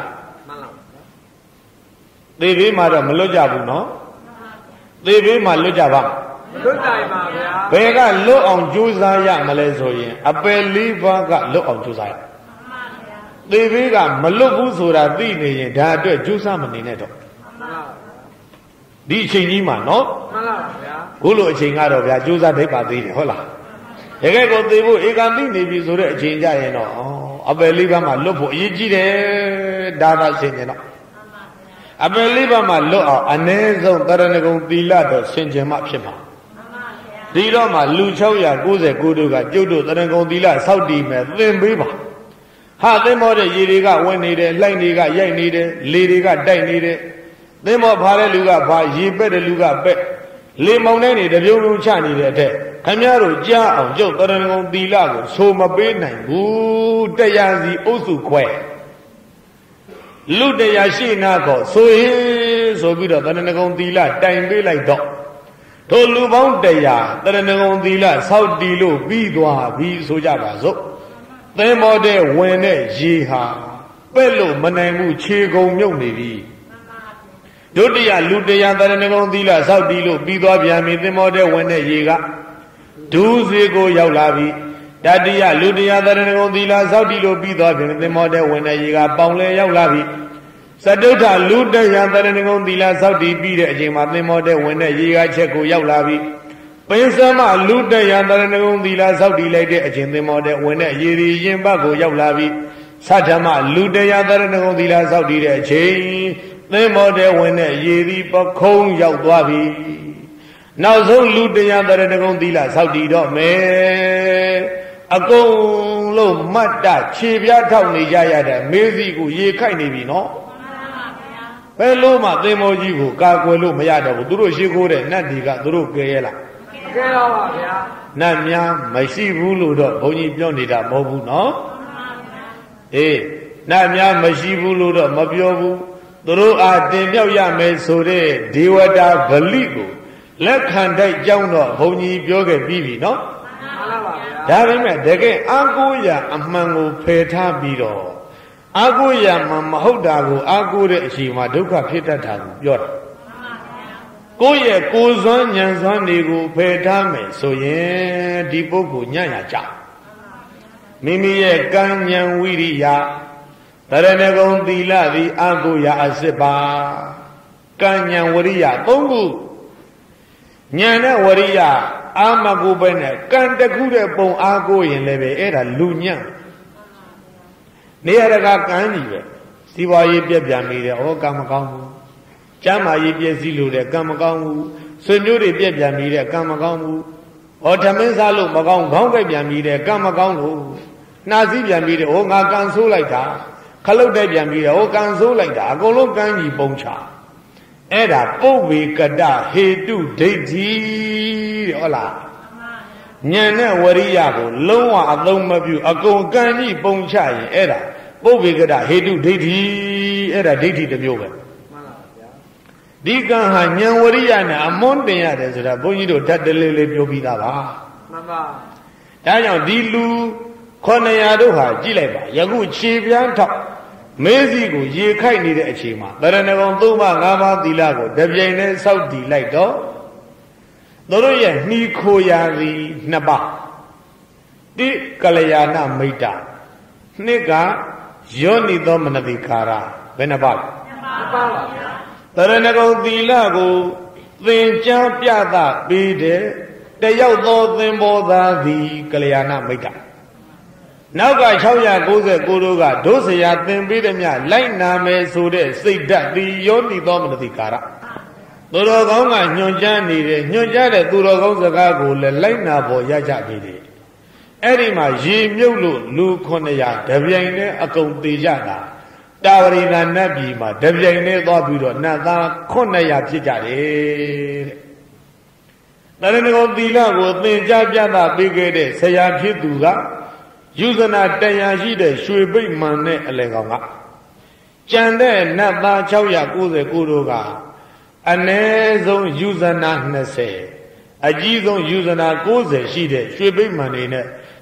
သေဘေးမှာတော့မလွတ်ကြဘူးနော်သေဘေးမှာလွတ်ကြပါမလွတ်နိုင်ပါဗျာဘယ်ကလွတ်အောင်ကြိုးစားရမလဲဆိုရင်အပယ်လေးပါးကလွတ်အောင်ကြိုးစားရသေဘေးကမလွတ်ဘူးဆိုတာသိနေရင်ဒါအတွက်ကြိုးစားမနေနဲ့တော့ဒီအချိန်ကြီးမှာနော်မှန်ပါဗျာခုလိုအချိန်ကတော့ဗျာကြိုးစားဒိတ်ပါသေးတယ်ဟုတ်လားတကယ်ကိုသေဖို့ဧကံသိနေပြီဆိုတဲ့အချိန်ကြရင်တော့အပယ်လေးပါးမှာလွတ်ဖို့အရေးကြီးတယ်ဒါသာဆင်ကျင်တော့အပယ်လေးပါးမှာလွတ်အောင်အ ਨੇ ဆုံးတရဏဂုံသီလတော့ဆင်ကျင်မှဖြစ်မှာဒီတော့မှလူ၆၉၉တို့ကကျုပ်တို့တရဏဂုံသီလစောက်တည်မယ်သင်ပေးပါဟာသင်္ဘောတဲ့ရေတွေကဝင်နေတယ်လှိုက်တွေကရိုက်နေတယ်လေတွေကတိုက်နေတယ်သင်္ဘောဖားတဲ့လူကဖားရေပက်တဲ့လူကပက်လေမောင်တဲ့နေတပြုံးပြုံးချနေတဲ့အထက်ခင်ဗျားတို့ကြားအောင်ကျုပ်တရဏဂုံသီလကိုဆိုမပေးနိုင်ဘူးတရားစီအုပ်စုခွဲလူတရားရှိနာကိုဆိုရင်ဆိုပြီးတော့တရဏဂုံသီလတိုင်ပေးလိုက်တော့တို့လူပေါင်းတရားတရဏဂုံသီလစောက်တည်လို့ပြီးသွားပြီဆိုကြပါစို့သင်္ဘောတဲ့ဝင်တဲ့ရေဟာပဲ့လို့မနိုင်ဘူးခြေကုံမြုပ်နေပြီဒုတိယလူတရားတရဏဂုံသီလစောက်တည်လို့ပြီးသွားပြန်ပြီသင်္ဘောတဲ့ဝင်တဲ့ရေကဒုစည်းကိုရောက်လာပြီတတိယလူတရားတရဏဂုံသီလစောက်တည်လို့ပြီးသွားပြန်သင်္ဘောတဲ့ဝင်တဲ့ရေကပေါင်လဲရောက်လာပြီစတုထလူတရားတရဏဂုံသီလစောက်တည်ပြီးတဲ့အချိန်မှာသင်္ဘောတဲ့ဝင်တဲ့ရေကချက်ကိုရောက်လာပြီပိစမလူတရားတရဏဂုံသီလစောက်တည်လိုက်တဲ့အချိန်သင်္ဘောတဲ့ဝင်တဲ့ရေရီရင်ဘတ်ကိုရောက်လာပြီသတ္တမလူတရားတရဏဂုံသီလစောက်တည်တဲ့အချိန်သင်္ဘောတဲ့ဝင်တဲ့ရေရီပခုံးရောက်သွားပြီနောက်ဆုံးလူတရားတရဏဂုံသီလစောက်တည်တော့မယ်အကုန်လုံးမတ်တခြေပြားထောက်နေကြရတဲ့မေးစီကိုရေခိုက်နေပြီနော်ဘယ်လို့မှသင်္ဘောကြီးကိုကာကွယ်လို့မရတော့ဘူးသူတို့ရှိခိုးတဲ့နတ်တွေကသူတို့ကယ်ရလားမကယ်တော့ပါဗျာနတ်များမရှိဘူးလို့တော့ဘုန်းကြီးပြောနေတာမဟုတ်ဘူးနော်အေးနတ်များမရှိဘူးလို့တော့မပြောဘူးသူတို့အားတင်မြောက်ရမယ်ဆိုတဲ့ဒေဝတာဗလိကိုလက်ခံတိုက်ကြောင်းတော့ဘုန်းကြီးပြောခဲ့ပြီးပြီနော်မှန်ပါဗျာဒါပေမဲ့တကယ်အာကိုရအမှန်ကိုဖယ်ထားပြီးတော့အာကိုရမှမဟုတ်တာကိုအာကိုတဲ့အချိန်မှာဒုက္ခဖြစ်တတ်တာကိုပြောတာကိုယ့်ရဲ့ကိုယ်စွမ်းဉာဏ်စွမ်းတွေကိုဖယ်ထားမယ်ဆိုရင်ဒီပုဂ္ဂိုလ်ညံ့ရကြမိမိရဲ့ကံဉာဏ်ဝိရိယတရဏဂုံသီလသည်အာကိုရအစစ်ပါကံဉာဏ်ဝိရိယသုံးခုဉာဏ်နဲ့ဝရိယအာမကိုပဲနဲ့ကံတခုတဲ့ပုံအားကိုရင်လည်းပဲအဲ့ဒါလူညံ့နေရကကံကြီးပဲစီးပွားရေးပြက်ပြန်နေတယ်ဩကံမကောင်းဘူးကျမ်းမာရေးပြည့်စည်လို့တဲ့ကံမကောင်းဘူးဆွေမျိုးတွေပြက်ပြန်နေတဲ့ကံမကောင်းဘူးဩဓမင်းစားလို့မကောင်းခေါင်းကိုက်ပြန်ပြီးတဲ့ကံမကောင်းလို့နှာစည်းပြန်ပြီးတဲ့ဩငါကံဆိုးလိုက်တာခလုတ်တဲ့ပြန်ပြီးတဲ့ဩကံဆိုးလိုက်တာအကုန်လုံးကံကြီးပုံချအဲ့ဒါပုဗ္ဗေကတဟေတုဒိဋ္ဌိတဲ့ဟုတ်လားဉာဏ်နဲ့ဝရိယကိုလုံးဝအသုံးမပြုအကုန်ကံကြီးပုံချရင်အဲ့ဒါပုဗ္ဗေကတဟေတုဒိဋ္ဌိအဲ့ဒါဒိဋ္ဌိတစ်မျိုးပဲမှန်ပါဗျာဒီကံဟာဉာဏ်ဝရိယနဲ့အမွန်းတင်ရတယ်ဆိုတာဘုန်းကြီးတို့ဓာတ်တလေးလေးပြောပြီးသားပါမှန်ပါဒါကြောင့်ဒီလူခုနှစ်ရာတို့ဟာကြည့်လိုက်ပါယခုခြေပြန်းထောက်မေးစီကိုရေခိုက်နေတဲ့အချိန်မှာတရဏဂုံသုံးပါးငါးပါးသီလကိုတပြိုင်တည်းစောက်တည်လိုက်တော့သူတို့ရဲ့နှီးခိုရာစီနှစ်ပါးတိကလျာဏမိတ်တာနှစ်ကယောနိသောမနတိကာရဘယ်နှပါးလဲနှစ်ပါးပါဗျာတရဏဂုံသီလကိုသင်ကြားပြသပေးတဲ့တယောက်သောသင်္ဘောသားသည်ကလျာဏမိတ်တာနောက်က၆၉၉တို့ကဒုစရာသင်ပေးသည်မြလိုက်နာမယ်ဆိုတဲ့စိတ်ဓာတ်ဒီယောနိသောမနတိကာရသူတော်ကောင်းကညွန်ကြားနေတယ်ညွန်ကြားတဲ့သူတော်ကောင်းစကားကိုလည်းလိုက်နာဖို့ရကြပြီလေအဲ့ဒီမှာရေမြုပ်လို့လူခုနှစ်ရာတပြိုင်တည်းအကုန်သေးကြတာတာဝရိနာနတ်ပြည်မှာတပြိုင်တည်းသွားပြီးတော့နတ်သားခုနှစ်ရာဖြစ်ကြတယ်တဲ့တရဏဂုံသီလကိုသင်ကြားပြသပေးခဲ့တဲ့ဆရာဖြစ်သူကယူဇနာတရားရှိတဲ့ရွှေပိတ်မှန်တဲ့အလယ်ကောင်ကကြံတဲ့နတ်သား၆၉၉တို့ကအနည်းဆုံးယူဇနာ၂၀အကြီးဆုံးယူဇနာ၉၀ရှိတဲ့ရွှေပိတ်မှန်နေနဲ့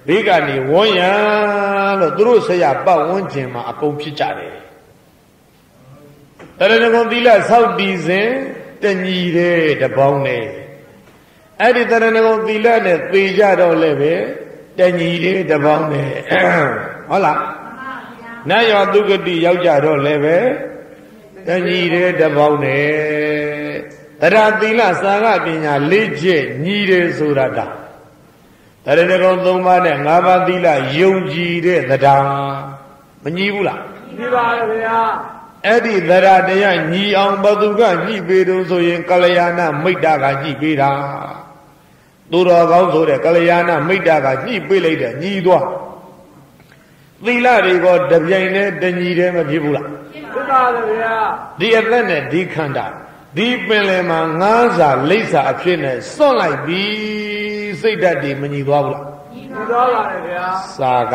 ဘေးကနေဝန်းရံလို့သူတို့ဆရာပတ်ဝန်းကျင်မှာအကုန်ဖြစ်ကြတယ်တရဏဂုံသီလဆောက်တည်စဉ်တညီတဲ့တပေါင်းနဲ့အဲ့ဒီတရဏဂုံသီလနဲ့သေကြတော့လည်းပဲတညီတဲ့တပေါင်းနဲ့ဟုတ်လားနတ်ရောသူဂတိရောက်ကြတော့လည်းပဲတညီတဲ့တပေါင်းနဲ့တရားသီလစာကပညာလေးချက်ညီတယ်ဆိုတာကတရဏဂုံသုံးပါးနဲ့ငါးပါးသီလယုံကြည်တဲ့တရားမညီဘူးလားညီပါရဲ့ဗျာအဲ့ဒီတရားတရားညီအောင်ဘသူကညှိပေးတော့ဆိုရင်ကလျာဏမိတ်တာကညှိပေးတာသူတော်ကောင်းဆိုတဲ့ကလျာဏမိတ်တာကညှိပေးလိုက်တဲ့ညီသွားသီလတွေကတပြိုင်တည်းတညီတည်းမဖြစ်ဘူးလားဖြစ်ပါရဲ့ဗျာဒီအသက်နဲ့ဒီခန္ဓာဒီပင်လယ်မှာငါးစာလိပ်စာအဖြစ်နဲ့စွန့်လိုက်ပြီစိတ်ဓာတ်တွေမညီသွားဘူးလားညီသွားပါတယ်ဗျာစာက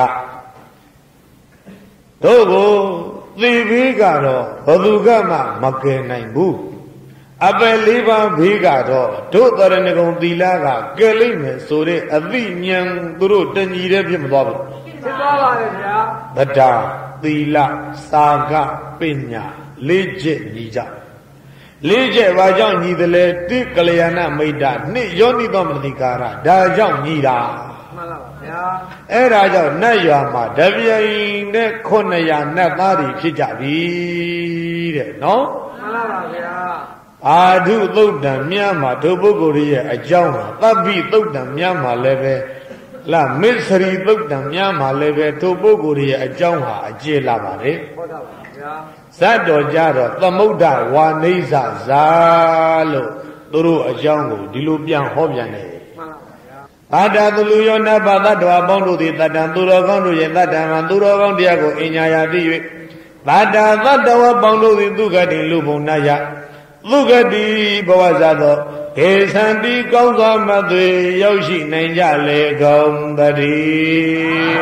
တို့ကိုသေဘေးကတော့ဘယ်သူကမှမကယ်နိုင်ဘူးအပယ်လေးပါးဘေးကတော့တို့တရဏဂုံသီလကကယ်လိမ့်မယ်ဆိုတဲ့အသိဉာဏ်သူတို့တညီတည်းဖြစ်မသွားဘူးဖြစ်သွားပါတယ်ဗျာဗဒ္ဓသီလစာကပညာလေးချက်ညီကြလေးချက်ဘာကြောင့်ညီတယ်လဲတိကလျာဏမိတ်တာနှစ်ယောနိသောမနတိကာရဒါကြောင့်ညီတာမှန်ပါပါဗျာအဲ့ဒါကြောင့်နတ်ရွာမှာတပြိုင်နဲ့ခုနှစ်ရာနတ်သားတွေဖြစ်ကြပြီတဲ့နော်မှန်ပါပါဗျာအာဓုသုတ်တံမြတ်မှာဒုပုဂ္ဂိုလ်ရဲ့အကြောင်းဟာသဗ္ဗိသုတ်တံမြတ်မှာလည်းပဲလာမစ္စရိသုတ်တံမြတ်မှာလည်းပဲဒုပုဂ္ဂိုလ်ရဲ့အကြောင်းဟာအကျေလာပါတယ်ဟုတ်တာပါဗျာဇတ်တော်ကြတော့သမုဒ္ဒဝါနိစ္စဇာလို့သူတို့အကြောင်းကိုဒီလိုပြန်ဟောပြန်တယ်မှန်ပါဗျာအာတာသူလူယောနတ်ဘာသတ္တဝါပေါင်းတို့သည်တတ္တံသူတော်ကောင်းတို့ရဲ့တတ္တံမှာသူတော်ကောင်းတရားကိုအညာယာသိ၍တတ္တသတ္တဝါပေါင်းတို့သည်သူကတိလူဘုံနာယသူကတိဘဝဇာသောဒေသံတိကောင်းစွာမသွေရောက်ရှိနိုင်ကြလေကုန်သတည်း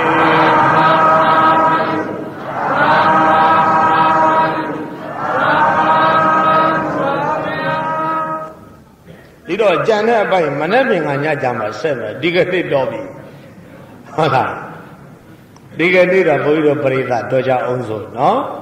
ဒီတော့ကြံတဲ့အပိုင်းမနေ့ပြင်ကညကြမှာဆက်မယ်ဒီကနေ့တော့ပြီဟုတ်လားဒီကနေ့တော့ဘုန်းကြီးတို့ပရိသတ်တော်ကြအောင်ဆိုနော်